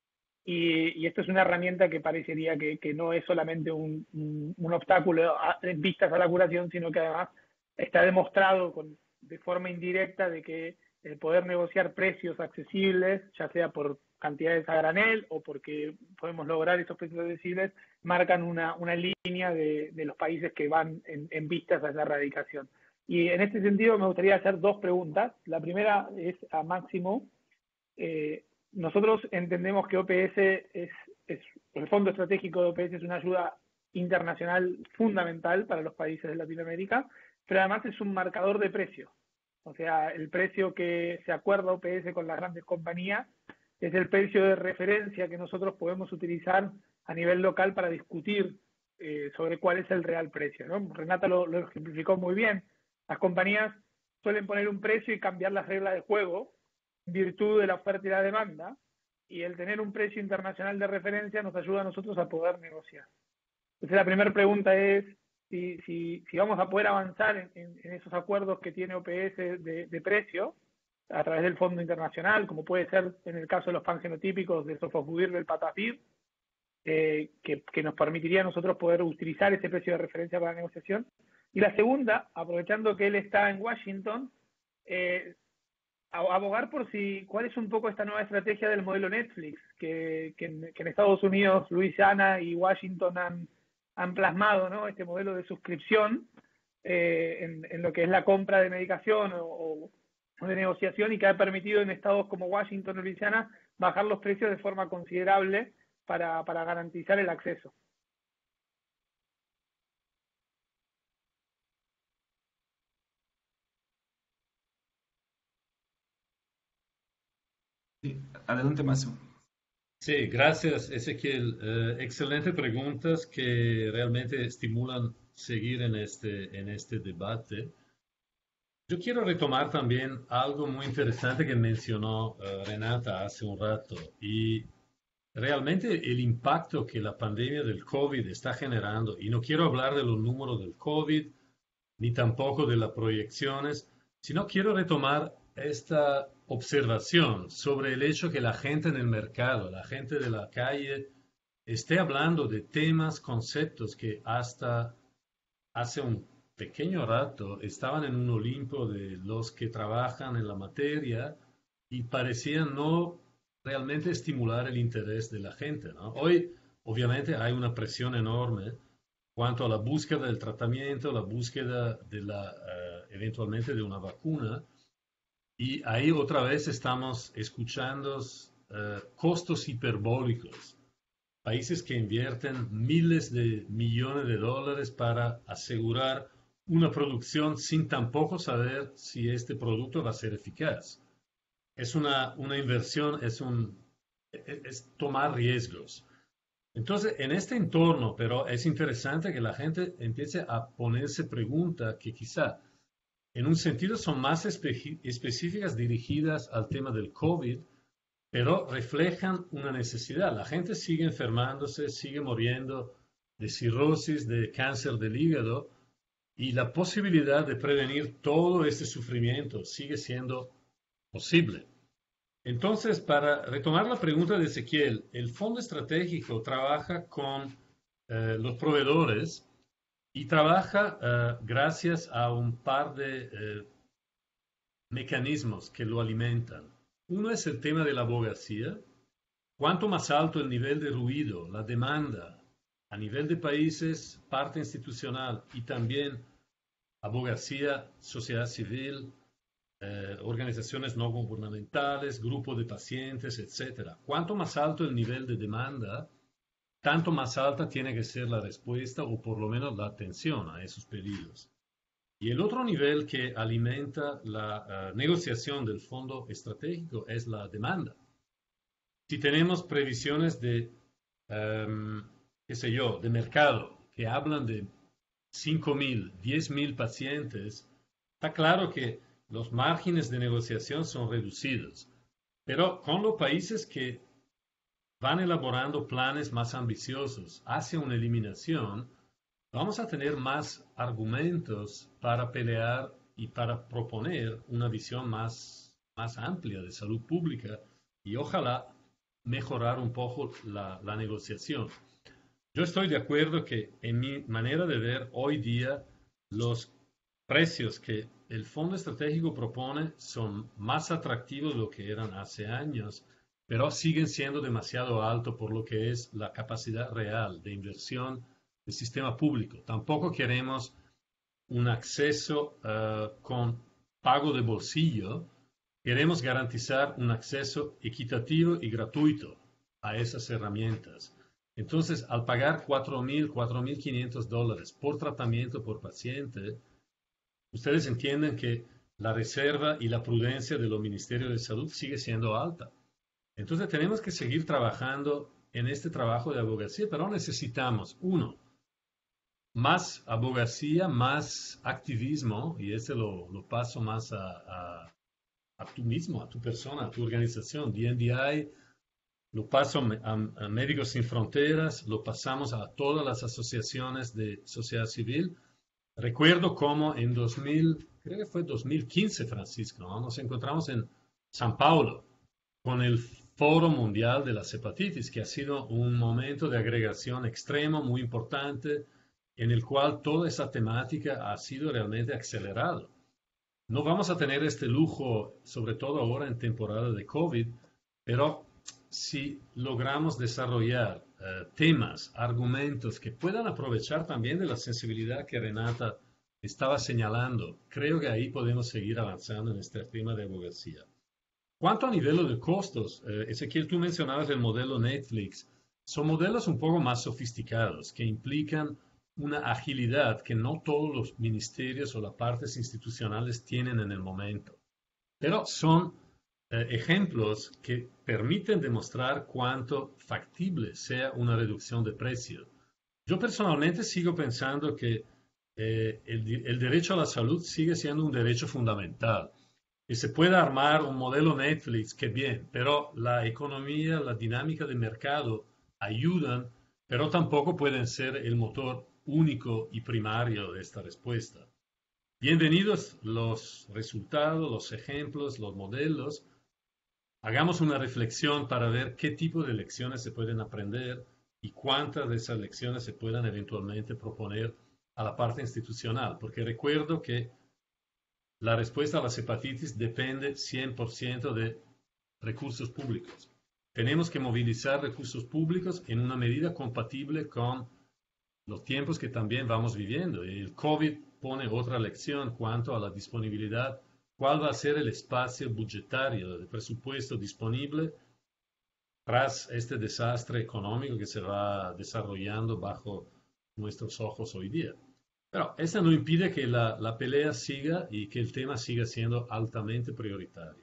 y, y esto es una herramienta que parecería que, que no es solamente un, un, un obstáculo a, en vistas a la curación, sino que además está demostrado con, de forma indirecta de que el poder negociar precios accesibles, ya sea por cantidades a granel o porque podemos lograr esos precios accesibles, marcan una, una línea de, de los países que van en, en vistas a esa erradicación. Y en este sentido me gustaría hacer dos preguntas. La primera es a Máximo. Eh, nosotros entendemos que O P S es, es, el Fondo Estratégico de O P S es una ayuda internacional fundamental para los países de Latinoamérica, pero además es un marcador de precio. O sea, el precio que se acuerda O P S con las grandes compañías es el precio de referencia que nosotros podemos utilizar a nivel local para discutir eh, sobre cuál es el real precio, ¿no? Renata lo, lo ejemplificó muy bien. Las compañías suelen poner un precio y cambiar las reglas de juego en virtud de la oferta y la demanda, y el tener un precio internacional de referencia nos ayuda a nosotros a poder negociar. Entonces la primera pregunta es si, si, si vamos a poder avanzar en, en, en esos acuerdos que tiene O P S de, de precio a través del Fondo Internacional, como puede ser en el caso de los pangenotípicos de sofosbuvir del patafib, eh, que, que nos permitiría a nosotros poder utilizar ese precio de referencia para la negociación. Y la segunda, aprovechando que él está en Washington, eh, abogar por si cuál es un poco esta nueva estrategia del modelo Netflix, que, que, en, que en Estados Unidos, Luisiana y Washington han, han plasmado, ¿no? Este modelo de suscripción eh, en, en lo que es la compra de medicación o, o de negociación, y que ha permitido en estados como Washington o Luisiana bajar los precios de forma considerable para, para garantizar el acceso. Sí, adelante, Máximo. Sí, gracias, Ezequiel. Eh, excelentes preguntas que realmente estimulan seguir en este, en este debate. Yo quiero retomar también algo muy interesante que mencionó eh, Renata hace un rato, y realmente el impacto que la pandemia del COVID está generando, y no quiero hablar de los números del COVID, ni tampoco de las proyecciones, sino quiero retomar esta observación sobre el hecho que la gente en el mercado, la gente de la calle, esté hablando de temas, conceptos que hasta hace un pequeño rato estaban en un Olimpo de los que trabajan en la materia y parecían no realmente estimular el interés de la gente, ¿no? Hoy, obviamente, hay una presión enorme cuanto a la búsqueda del tratamiento, la búsqueda de la, uh, eventualmente de una vacuna, y ahí otra vez estamos escuchando uh, costos hiperbólicos, países que invierten miles de millones de dólares para asegurar una producción sin tampoco saber si este producto va a ser eficaz. Es una, una inversión, es, un, es tomar riesgos. Entonces, en este entorno, pero es interesante que la gente empiece a ponerse preguntas que quizá en un sentido son más espe- específicas dirigidas al tema del COVID, pero reflejan una necesidad. La gente sigue enfermándose, sigue muriendo de cirrosis, de cáncer del hígado, y la posibilidad de prevenir todo este sufrimiento sigue siendo posible. Entonces, para retomar la pregunta de Ezequiel, el Fondo Estratégico trabaja con eh, los proveedores y trabaja eh, gracias a un par de eh, mecanismos que lo alimentan. Uno es el tema de la abogacía. Cuanto más alto el nivel de ruido, la demanda a nivel de países, parte institucional y también abogacía, sociedad civil, eh, organizaciones no gubernamentales, grupos de pacientes, etcétera. Cuanto más alto el nivel de demanda, tanto más alta tiene que ser la respuesta o por lo menos la atención a esos pedidos. Y el otro nivel que alimenta la uh, negociación del fondo estratégico es la demanda. Si tenemos previsiones de, um, qué sé yo, de mercado que hablan de cinco mil, diez mil pacientes, está claro que los márgenes de negociación son reducidos. Pero con los países que van elaborando planes más ambiciosos hacia una eliminación, vamos a tener más argumentos para pelear y para proponer una visión más, más amplia de salud pública y ojalá mejorar un poco la, la negociación. Yo estoy de acuerdo que en mi manera de ver hoy día los precios que el Fondo Estratégico propone son más atractivos de lo que eran hace años, pero siguen siendo demasiado altos por lo que es la capacidad real de inversión del sistema público. Tampoco queremos un acceso uh, con pago de bolsillo. Queremos garantizar un acceso equitativo y gratuito a esas herramientas. Entonces, al pagar cuatro mil, cuatro mil quinientos dólares por tratamiento por paciente, ustedes entienden que la reserva y la prudencia de los ministerios de salud sigue siendo alta. Entonces, tenemos que seguir trabajando en este trabajo de abogacía, pero necesitamos, uno, más abogacía, más activismo, y ese lo, lo paso más a, a, a tú mismo, a tu persona, a tu organización. D N D I lo paso a, a Médicos Sin Fronteras, lo pasamos a todas las asociaciones de sociedad civil. Recuerdo cómo en dos mil, creo que fue dos mil quince, Francisco, ¿no? Nos encontramos en San Paulo con el Foro Mundial de las Hepatitis, que ha sido un momento de agregación extremo, muy importante, en el cual toda esa temática ha sido realmente acelerada. No vamos a tener este lujo, sobre todo ahora en temporada de COVID, pero si logramos desarrollar uh, temas, argumentos que puedan aprovechar también de la sensibilidad que Renata estaba señalando, creo que ahí podemos seguir avanzando en este tema de abogacía. Cuanto a nivel de costos, eh, Ezequiel, tú mencionabas el modelo Netflix. Son modelos un poco más sofisticados que implican una agilidad que no todos los ministerios o las partes institucionales tienen en el momento. Pero son eh, ejemplos que permiten demostrar cuánto factible sea una reducción de precio. Yo personalmente sigo pensando que eh, el, el derecho a la salud sigue siendo un derecho fundamental. Y se puede armar un modelo Netflix, que bien, pero la economía, la dinámica de mercado ayudan, pero tampoco pueden ser el motor único y primario de esta respuesta. Bienvenidos los resultados, los ejemplos, los modelos. Hagamos una reflexión para ver qué tipo de lecciones se pueden aprender y cuántas de esas lecciones se puedan eventualmente proponer a la parte institucional, porque recuerdo que la respuesta a las hepatitis depende cien por ciento de recursos públicos. Tenemos que movilizar recursos públicos en una medida compatible con los tiempos que también vamos viviendo. El COVID pone otra lección cuanto a la disponibilidad, cuál va a ser el espacio budgetario de presupuesto disponible tras este desastre económico que se va desarrollando bajo nuestros ojos hoy día. Pero eso no impide que la, la pelea siga y que el tema siga siendo altamente prioritario.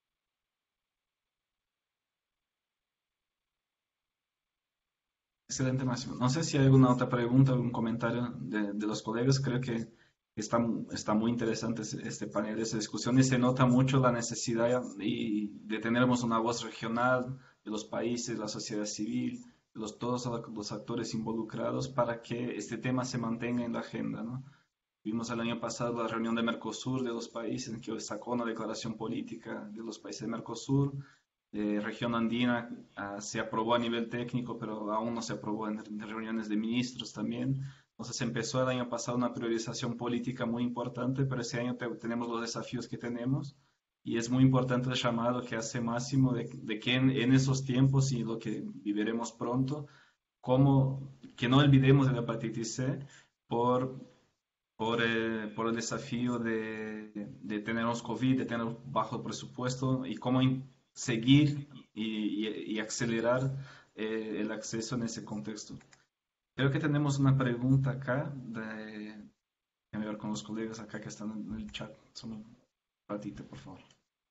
Excelente, Máximo. No sé si hay alguna otra pregunta, algún comentario de, de los colegas. Creo que está, está muy interesante este, este panel, esta discusión, y se nota mucho la necesidad y de tenermos una voz regional de los países, la sociedad civil, de los, todos los actores involucrados para que este tema se mantenga en la agenda, ¿no? Vimos el año pasado la reunión de Mercosur de los países en que sacó una declaración política de los países de Mercosur. Eh, región andina uh, se aprobó a nivel técnico, pero aún no se aprobó en, en reuniones de ministros también. Entonces empezó el año pasado una priorización política muy importante, pero ese año te, tenemos los desafíos que tenemos y es muy importante el llamado que hace Máximo de, de que en, en esos tiempos y lo que viviremos pronto, como que no olvidemos de la hepatitis C por por, eh, por el desafío de, de tenernos COVID, de tener bajo presupuesto y cómo in- seguir y, y- y acelerar eh, el acceso en ese contexto. Creo que tenemos una pregunta acá, de, déjame ver con los colegas acá que están en el chat. Solo un ratito, por favor.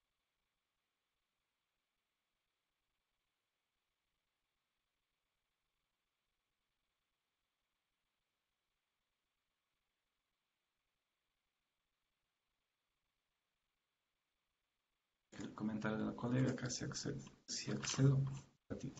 El comentario de la colega acá, si accedo, si accedo, un ratito.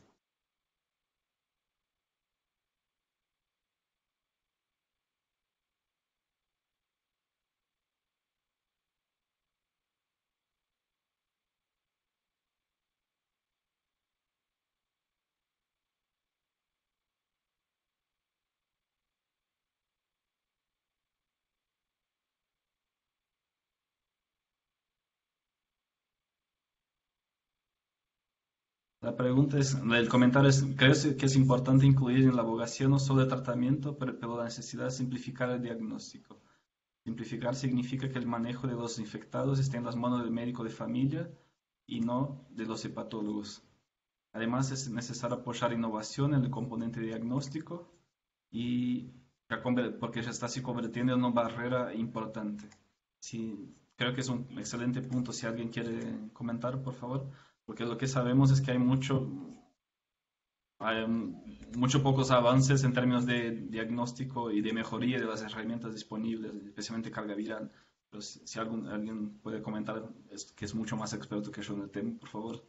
La pregunta es, el comentario es, ¿crees que es importante incluir en la abogacía no solo el tratamiento, pero, pero la necesidad de simplificar el diagnóstico? Simplificar significa que el manejo de los infectados esté en las manos del médico de familia y no de los hepatólogos. Además, es necesario apoyar innovación en el componente diagnóstico y porque ya está se convirtiendo en una barrera importante. Sí, creo que es un excelente punto. Si alguien quiere comentar, por favor, porque lo que sabemos es que hay mucho, hay mucho pocos avances en términos de diagnóstico y de mejoría de las herramientas disponibles, especialmente carga viral. Pero si, si algún, alguien puede comentar, es, que es mucho más experto que yo en el tema, por favor.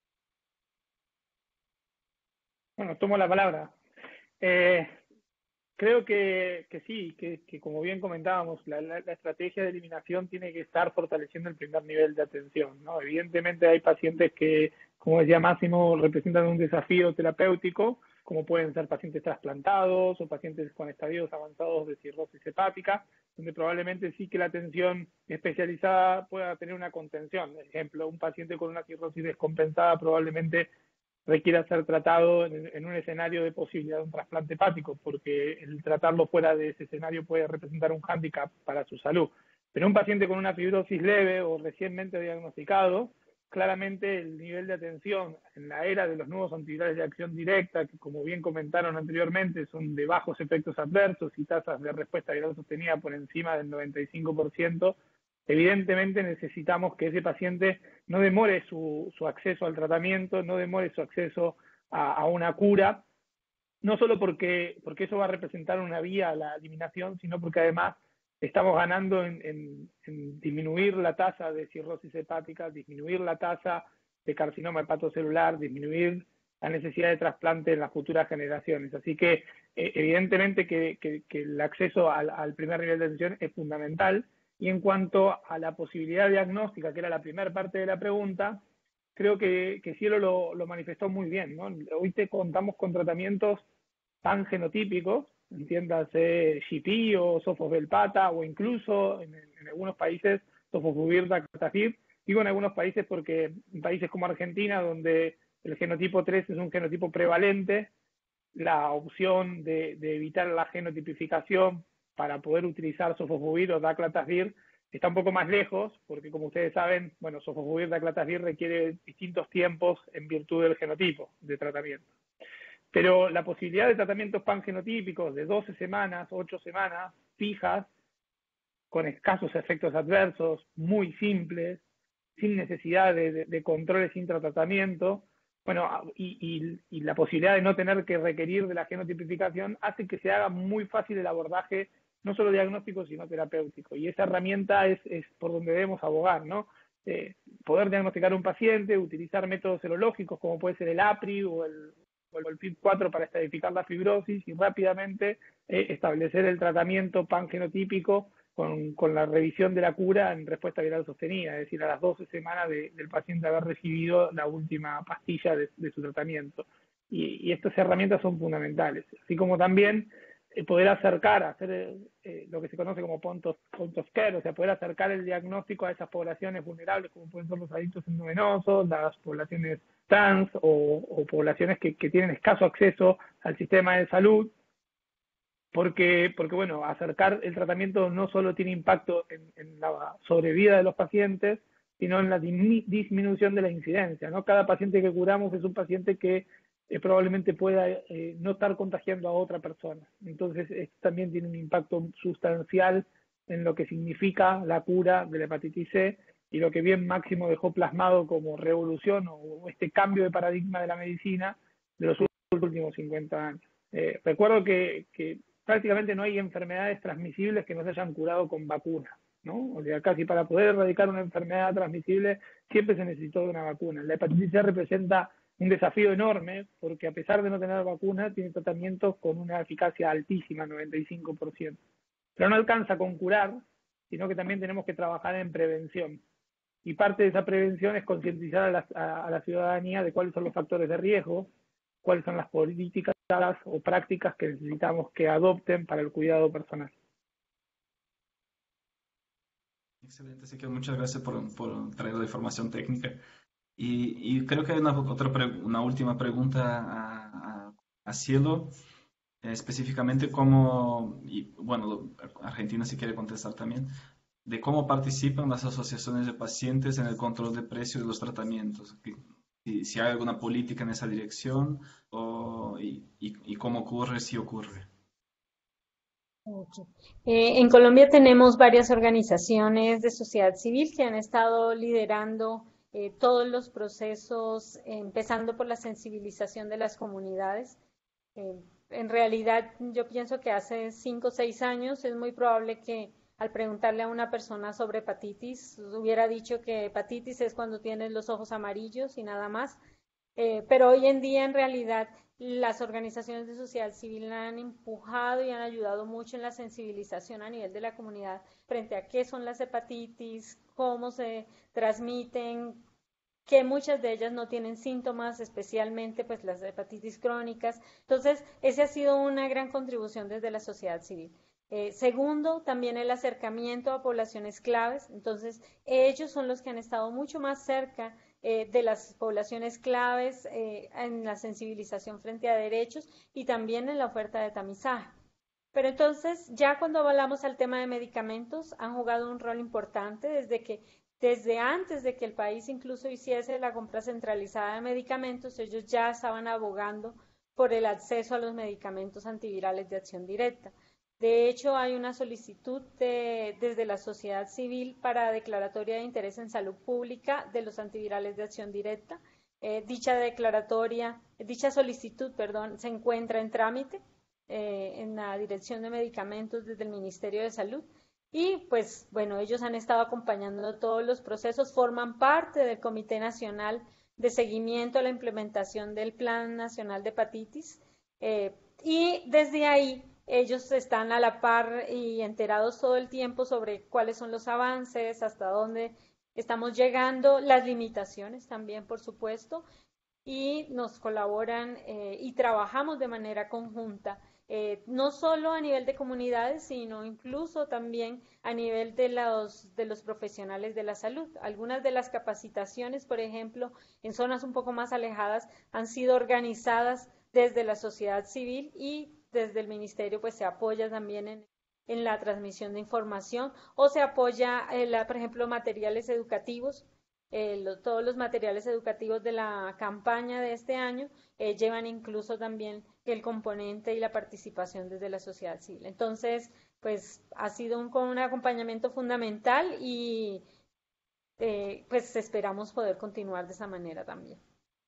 Bueno, tomo la palabra. Eh, creo que, que sí, que, que como bien comentábamos, la, la, la estrategia de eliminación tiene que estar fortaleciendo el primer nivel de atención, ¿no? Evidentemente hay pacientes que, como decía Máximo, representan un desafío terapéutico, como pueden ser pacientes trasplantados o pacientes con estadios avanzados de cirrosis hepática, donde probablemente sí que la atención especializada pueda tener una contención. Por ejemplo, un paciente con una cirrosis descompensada probablemente requiera ser tratado en, en un escenario de posibilidad de un trasplante hepático, porque el tratarlo fuera de ese escenario puede representar un hándicap para su salud. Pero un paciente con una fibrosis leve o recientemente diagnosticado, claramente el nivel de atención en la era de los nuevos antivirales de acción directa, que como bien comentaron anteriormente, son de bajos efectos adversos y tasas de respuesta viral sostenida por encima del noventa y cinco por ciento, evidentemente necesitamos que ese paciente no demore su, su acceso al tratamiento, no demore su acceso a, a una cura, no solo porque, porque eso va a representar una vía a la eliminación, sino porque además estamos ganando en, en, en disminuir la tasa de cirrosis hepática, disminuir la tasa de carcinoma hepatocelular, disminuir la necesidad de trasplante en las futuras generaciones. Así que eh, evidentemente que, que, que el acceso al, al primer nivel de atención es fundamental. Y en cuanto a la posibilidad diagnóstica, que era la primera parte de la pregunta, creo que, que Cielo lo, lo manifestó muy bien, ¿no? Hoy te contamos con tratamientos tan genotípicos, entiéndase G P o sofosbelpata, o incluso en, en algunos países sofosbuvir, daclitazid. Digo en algunos países porque en países como Argentina, donde el genotipo tres es un genotipo prevalente, la opción de, de evitar la genotipificación para poder utilizar sofosbuvir o daclitazid está un poco más lejos, porque como ustedes saben, bueno, sofosbuvir, daclitazid requiere distintos tiempos en virtud del genotipo de tratamiento. Pero la posibilidad de tratamientos pangenotípicos de doce semanas, ocho semanas, fijas, con escasos efectos adversos, muy simples, sin necesidad de, de, de controles intratratamiento, bueno, y, y, y la posibilidad de no tener que requerir de la genotipificación hace que se haga muy fácil el abordaje, no solo diagnóstico, sino terapéutico. Y esa herramienta es, es por donde debemos abogar, ¿no? Eh, poder diagnosticar a un paciente, utilizar métodos serológicos como puede ser el A P R I o el, o el P I B cuatro para estadificar la fibrosis y rápidamente eh, establecer el tratamiento pangenotípico con, con la revisión de la cura en respuesta viral sostenida, es decir, a las doce semanas de, del paciente haber recibido la última pastilla de, de su tratamiento. Y, y estas herramientas son fundamentales, así como también eh, poder acercar, hacer eh, lo que se conoce como point of, point of care, o sea, poder acercar el diagnóstico a esas poblaciones vulnerables, como pueden ser los adictos endovenosos, las poblaciones trans o, o poblaciones que, que tienen escaso acceso al sistema de salud, porque, porque bueno, acercar el tratamiento no solo tiene impacto en, en la sobrevida de los pacientes, sino en la disminución de la incidencia, ¿no? Cada paciente que curamos es un paciente que eh, probablemente pueda eh, no estar contagiando a otra persona. Entonces, esto también tiene un impacto sustancial en lo que significa la cura de la hepatitis C y lo que bien Máximo dejó plasmado como revolución o este cambio de paradigma de la medicina de los últimos cincuenta años. Eh, recuerdo que, que prácticamente no hay enfermedades transmisibles que no se hayan curado con vacunas, ¿no? O sea, casi para poder erradicar una enfermedad transmisible siempre se necesitó de una vacuna. La hepatitis C representa un desafío enorme porque a pesar de no tener vacuna, tiene tratamientos con una eficacia altísima, noventa y cinco por ciento. Pero no alcanza con curar, sino que también tenemos que trabajar en prevención. Y parte de esa prevención es concientizar a la, a, a la ciudadanía de cuáles son los factores de riesgo, cuáles son las políticas o prácticas que necesitamos que adopten para el cuidado personal. Excelente, así que muchas gracias por, por traer la información técnica. Y, y creo que hay una, otra una última pregunta a, a, a Cielo, eh, específicamente cómo, y bueno, Argentina si quiere contestar también, de cómo participan las asociaciones de pacientes en el control de precios de los tratamientos. Si, si hay alguna política en esa dirección o, y, y, y cómo ocurre, si ocurre. Okay. Eh, en Colombia tenemos varias organizaciones de sociedad civil que han estado liderando eh, todos los procesos, eh, empezando por la sensibilización de las comunidades. Eh, en realidad, yo pienso que hace cinco o seis años es muy probable que al preguntarle a una persona sobre hepatitis, hubiera dicho que hepatitis es cuando tienes los ojos amarillos y nada más. Eh, pero hoy en día, en realidad, las organizaciones de sociedad civil han empujado y han ayudado mucho en la sensibilización a nivel de la comunidad frente a qué son las hepatitis, cómo se transmiten, que muchas de ellas no tienen síntomas, especialmente pues las hepatitis crónicas. Entonces, esa ha sido una gran contribución desde la sociedad civil. Eh, segundo, también el acercamiento a poblaciones claves. Entonces, ellos son los que han estado mucho más cerca eh, de las poblaciones claves eh, en la sensibilización frente a derechos y también en la oferta de tamizaje. Pero entonces, ya cuando hablamos al tema de medicamentos, han jugado un rol importante desde que Desde antes de que el país incluso hiciese la compra centralizada de medicamentos, ellos ya estaban abogando por el acceso a los medicamentos antivirales de acción directa. De hecho, hay una solicitud de, desde la sociedad civil para declaratoria de interés en salud pública de los antivirales de acción directa. Eh, dicha declaratoria, dicha solicitud, perdón, se encuentra en trámite eh, en la Dirección de Medicamentos desde el Ministerio de Salud. Y pues bueno, ellos han estado acompañando todos los procesos, forman parte del Comité Nacional de Seguimiento a la Implementación del Plan Nacional de Hepatitis eh, y desde ahí ellos están a la par y enterados todo el tiempo sobre cuáles son los avances, hasta dónde estamos llegando, las limitaciones también, por supuesto, y nos colaboran eh, y trabajamos de manera conjunta. Eh, no solo a nivel de comunidades, sino incluso también a nivel de los, de los profesionales de la salud. Algunas de las capacitaciones, por ejemplo, en zonas un poco más alejadas, han sido organizadas desde la sociedad civil y desde el ministerio pues se apoya también en, en la transmisión de información o se apoya, eh, la, por ejemplo, materiales educativos. Eh, lo, todos los materiales educativos de la campaña de este año eh, llevan incluso también el componente y la participación desde la sociedad civil. Entonces, pues ha sido un, un acompañamiento fundamental y eh, pues esperamos poder continuar de esa manera también.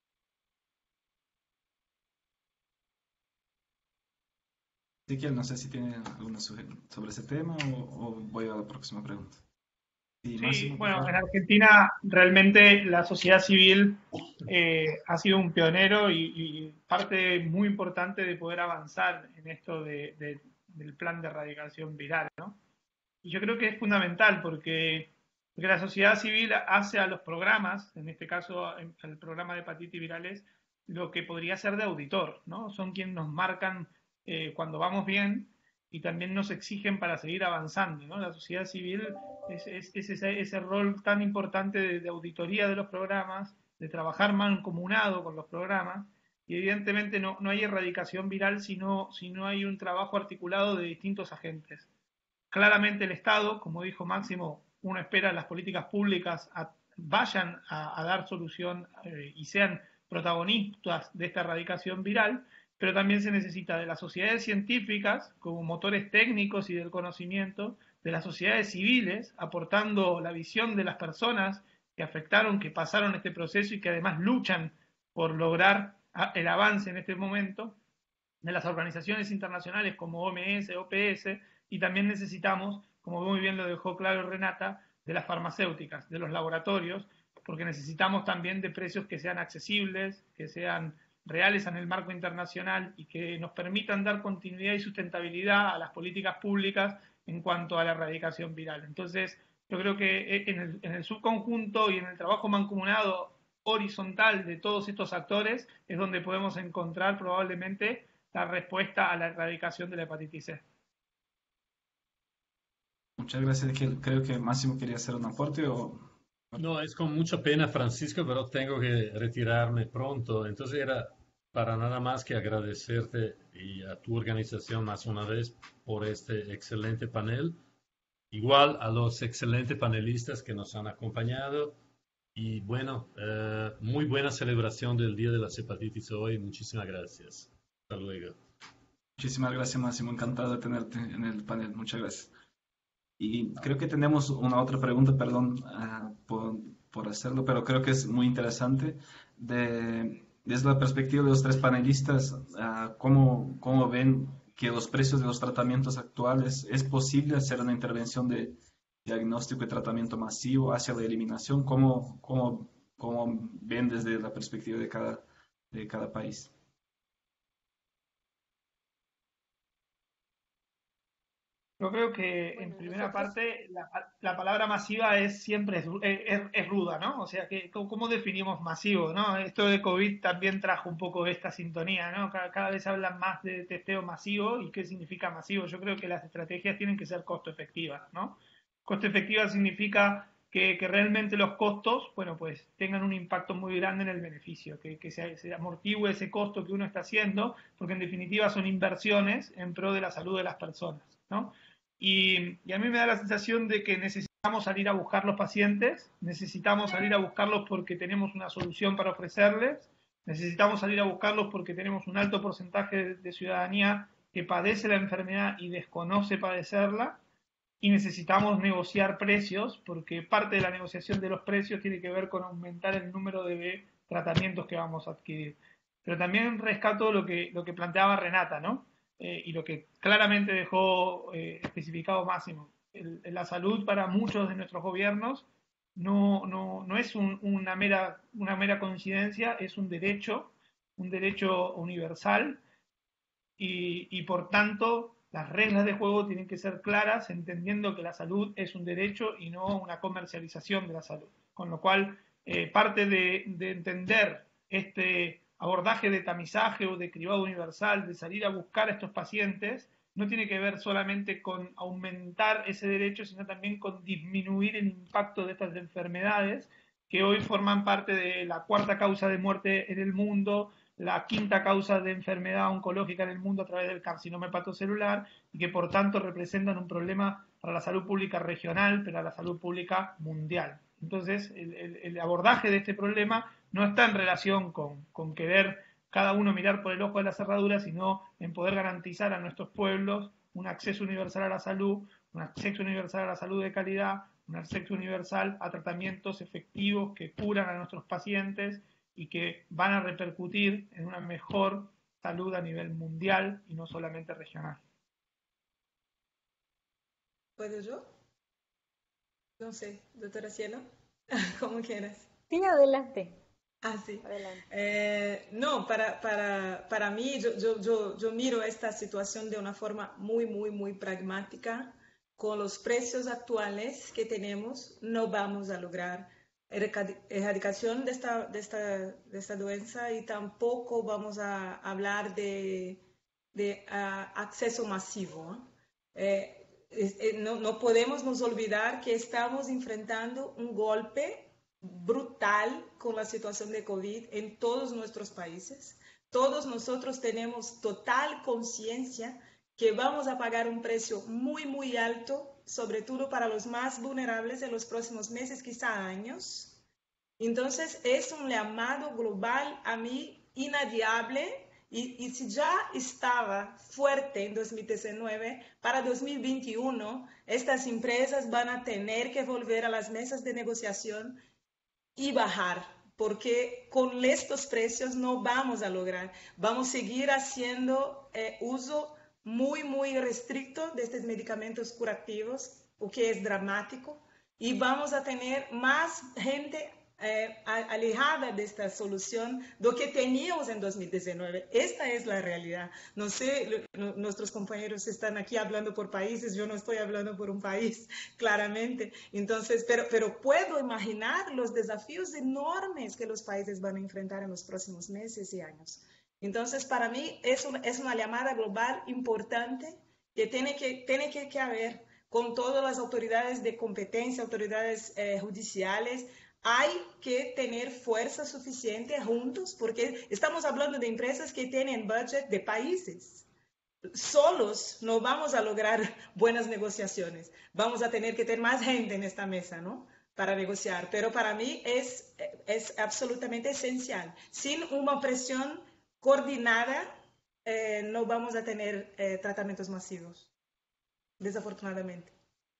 Ezequiel, no sé si tiene alguna sugerencia sobre ese tema o, o voy a la próxima pregunta. Sí, Sí, Máximo, por bueno, en favor. Argentina realmente la sociedad civil eh, ha sido un pionero y, y parte muy importante de poder avanzar en esto de, de, del plan de erradicación viral, ¿no? Y yo creo que es fundamental porque, porque la sociedad civil hace a los programas, en este caso el programa de hepatitis virales, lo que podría ser de auditor, ¿no? Son quienes nos marcan eh, cuando vamos bien y también nos exigen para seguir avanzando, ¿no? La sociedad civil es, es, es ese, ese, rol tan importante de, de auditoría de los programas, de trabajar mancomunado con los programas, y evidentemente no, no hay erradicación viral si no, si no hay un trabajo articulado de distintos agentes. Claramente el Estado, como dijo Máximo, uno espera las políticas públicas a, vayan a, a, dar solución eh, y sean protagonistas de esta erradicación viral, pero también se necesita de las sociedades científicas como motores técnicos y del conocimiento, de las sociedades civiles, aportando la visión de las personas que afectaron, que pasaron este proceso y que además luchan por lograr el avance en este momento, de las organizaciones internacionales como O M S, O P S, y también necesitamos, como muy bien lo dejó claro Renata, de las farmacéuticas, de los laboratorios, porque necesitamos también de precios que sean accesibles, que sean reales en el marco internacional y que nos permitan dar continuidad y sustentabilidad a las políticas públicas en cuanto a la erradicación viral. Entonces, yo creo que en el, en el subconjunto y en el trabajo mancomunado horizontal de todos estos actores es donde podemos encontrar probablemente la respuesta a la erradicación de la hepatitis C. Muchas gracias, Ezequiel. Creo que Máximo quería hacer un aporte o... No, es con mucha pena, Francisco, pero tengo que retirarme pronto. Entonces era para nada más que agradecerte y a tu organización más una vez por este excelente panel. Igual a los excelentes panelistas que nos han acompañado. Y bueno, eh, muy buena celebración del Día de las Hepatitis hoy. Muchísimas gracias. Hasta luego. Muchísimas gracias, Máximo. Encantado de tenerte en el panel. Muchas gracias. Y creo que tenemos una otra pregunta, perdón uh, por, por hacerlo, pero creo que es muy interesante. De, desde la perspectiva de los tres panelistas, uh, ¿cómo, ¿cómo ven que los precios de los tratamientos actuales es posible hacer una intervención de diagnóstico y tratamiento masivo hacia la eliminación? ¿Cómo, cómo, cómo ven desde la perspectiva de cada, de cada país? Yo creo que Bueno, en primera nosotros, parte la, la palabra masiva es siempre es, es, es, ruda, ¿no? O sea, que ¿cómo definimos masivo, no? Esto de COVID también trajo un poco esta sintonía, ¿no? Cada, cada vez hablan más de testeo masivo y qué significa masivo. Yo creo que las estrategias tienen que ser costo efectivas, ¿no? Costo efectiva significa que, que realmente los costos, bueno, pues tengan un impacto muy grande en el beneficio, que, que se, se amortigüe ese costo que uno está haciendo, porque en definitiva son inversiones en pro de la salud de las personas, ¿no? Y, y, a mí me da la sensación de que necesitamos salir a buscar los pacientes, necesitamos salir a buscarlos porque tenemos una solución para ofrecerles, necesitamos salir a buscarlos porque tenemos un alto porcentaje de, de ciudadanía que padece la enfermedad y desconoce padecerla, y necesitamos negociar precios porque parte de la negociación de los precios tiene que ver con aumentar el número de tratamientos que vamos a adquirir. Pero también rescato lo que, lo que planteaba Renata, ¿no? Eh, y lo que claramente dejó eh, especificado Máximo. El, la salud para muchos de nuestros gobiernos no, no, no es un, una, mera, una mera coincidencia, es un derecho, un derecho universal y, y por tanto las reglas de juego tienen que ser claras, entendiendo que la salud es un derecho y no una comercialización de la salud. Con lo cual, eh, parte de, de entender este abordaje de tamizaje o de cribado universal, de salir a buscar a estos pacientes, no tiene que ver solamente con aumentar ese derecho, sino también con disminuir el impacto de estas enfermedades que hoy forman parte de la cuarta causa de muerte en el mundo, la quinta causa de enfermedad oncológica en el mundo a través del carcinoma hepatocelular y que por tanto representan un problema para la salud pública regional, pero a la salud pública mundial. Entonces, el, el, el abordaje de este problema no está en relación con, con querer cada uno mirar por el ojo de la cerradura, sino en poder garantizar a nuestros pueblos un acceso universal a la salud, un acceso universal a la salud de calidad, un acceso universal a tratamientos efectivos que curan a nuestros pacientes y que van a repercutir en una mejor salud a nivel mundial y no solamente regional. ¿Puedo yo? No sé, doctora Cielo, como quieras. Sí, adelante. Ah, sí. Adelante. Eh, no, para, para, para mí, yo, yo, yo, yo miro esta situación de una forma muy, muy, muy pragmática. Con los precios actuales que tenemos, no vamos a lograr erradicación de esta, de esta, de esta doenza y tampoco vamos a hablar de, de uh, acceso masivo. Eh, eh, no, no podemos nos olvidar que estamos enfrentando un golpe brutal con la situación de COVID en todos nuestros países. Todos nosotros tenemos total conciencia que vamos a pagar un precio muy, muy alto, sobre todo para los más vulnerables en los próximos meses, quizá años. Entonces, es un llamado global a mí inadiable y, y si ya estaba fuerte en dos mil diecinueve, para dos mil veintiuno, estas empresas van a tener que volver a las mesas de negociación y bajar, porque con estos precios no vamos a lograr. Vamos a seguir haciendo eh, uso muy, muy restricto de estos medicamentos curativos, o que es dramático, y vamos a tener más gente eh, alejada de esta solución do que teníamos en dos mil diecinueve. Esta es la realidad. No sé, lo, nuestros compañeros están aquí hablando por países, yo no estoy hablando por un país, claramente. Entonces, pero, pero puedo imaginar los desafíos enormes que los países van a enfrentar en los próximos meses y años. Entonces, para mí es, un, es una llamada global importante que tiene que, tiene que, que haber con todas las autoridades de competencia, autoridades eh, judiciales. Hay que tener fuerza suficiente juntos, porque estamos hablando de empresas que tienen budget de países. Solos no vamos a lograr buenas negociaciones. Vamos a tener que tener más gente en esta mesa, ¿no?, para negociar. Pero para mí es, es absolutamente esencial. Sin una presión coordinada, eh, no vamos a tener eh, tratamientos masivos, desafortunadamente.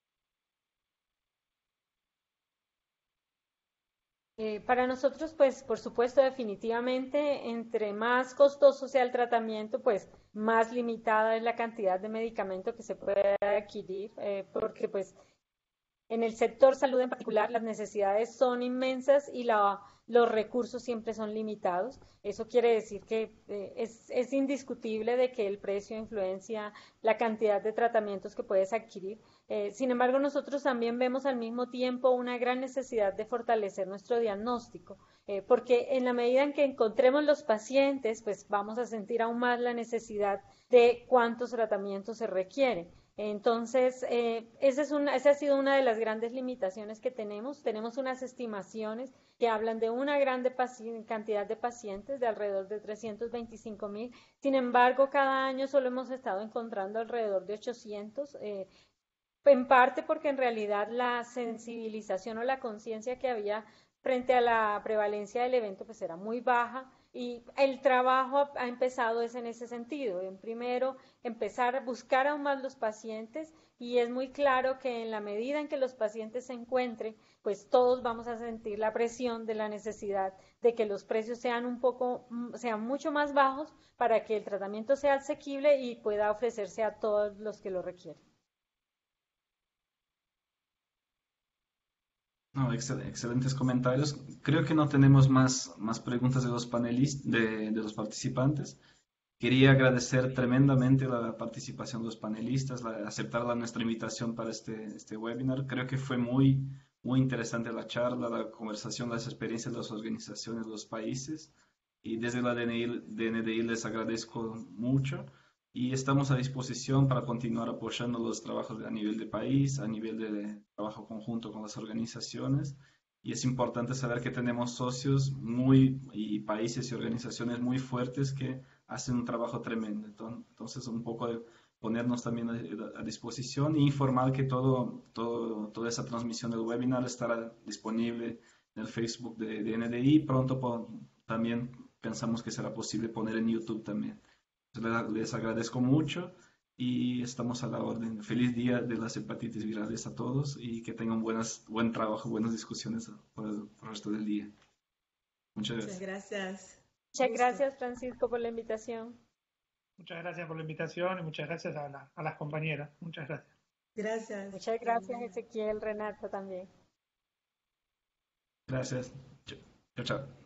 Eh, para nosotros, pues, por supuesto, definitivamente, entre más costoso sea el tratamiento, pues, más limitada es la cantidad de medicamento que se puede adquirir, eh, porque, pues, en el sector salud en particular, las necesidades son inmensas y la, los recursos siempre son limitados. Eso quiere decir que eh, es, es indiscutible de que el precio influencia la cantidad de tratamientos que puedes adquirir. Eh, sin embargo, nosotros también vemos al mismo tiempo una gran necesidad de fortalecer nuestro diagnóstico, eh, porque en la medida en que encontremos los pacientes, pues vamos a sentir aún más la necesidad de cuántos tratamientos se requieren. Entonces, eh, esa, es una, esa ha sido una de las grandes limitaciones que tenemos. Tenemos unas estimaciones que hablan de una gran cantidad de pacientes, de alrededor de trescientos veinticinco mil. Sin embargo, cada año solo hemos estado encontrando alrededor de ochocientos, eh, en parte porque en realidad la sensibilización o la conciencia que había frente a la prevalencia del evento pues era muy baja. Y el trabajo ha empezado es en ese sentido, en primero empezar a buscar aún más los pacientes, y es muy claro que en la medida en que los pacientes se encuentren, pues todos vamos a sentir la presión de la necesidad de que los precios sean un poco, sean mucho más bajos para que el tratamiento sea asequible y pueda ofrecerse a todos los que lo requieren. No, excel, excelentes comentarios. Creo que no tenemos más, más preguntas de los panelistas, de, de los participantes. Quería agradecer tremendamente la participación de los panelistas, la, aceptar la, nuestra invitación para este, este webinar. Creo que fue muy, muy interesante la charla, la conversación, las experiencias de las organizaciones, de los países. Y desde la D N D I les agradezco mucho. Y estamos a disposición para continuar apoyando los trabajos a nivel de país, a nivel de trabajo conjunto con las organizaciones. Y es importante saber que tenemos socios muy, y países y organizaciones muy fuertes que hacen un trabajo tremendo. Entonces, un poco de ponernos también a, a disposición e informar que todo, todo, toda esa transmisión del webinar estará disponible en el Facebook de D N D I. Pronto po, también pensamos que será posible poner en YouTube también. Les agradezco mucho y estamos a la orden. Feliz día de las hepatitis virales a todos y que tengan buenas, buen trabajo, buenas discusiones por el, por el resto del día. Muchas gracias. Muchas gracias. Muchas gracias, Francisco, por la invitación. Muchas gracias por la invitación y muchas gracias a, la, a las compañeras. Muchas gracias. Gracias. Muchas gracias, Ezequiel, Renata también. Gracias. Chao, chao.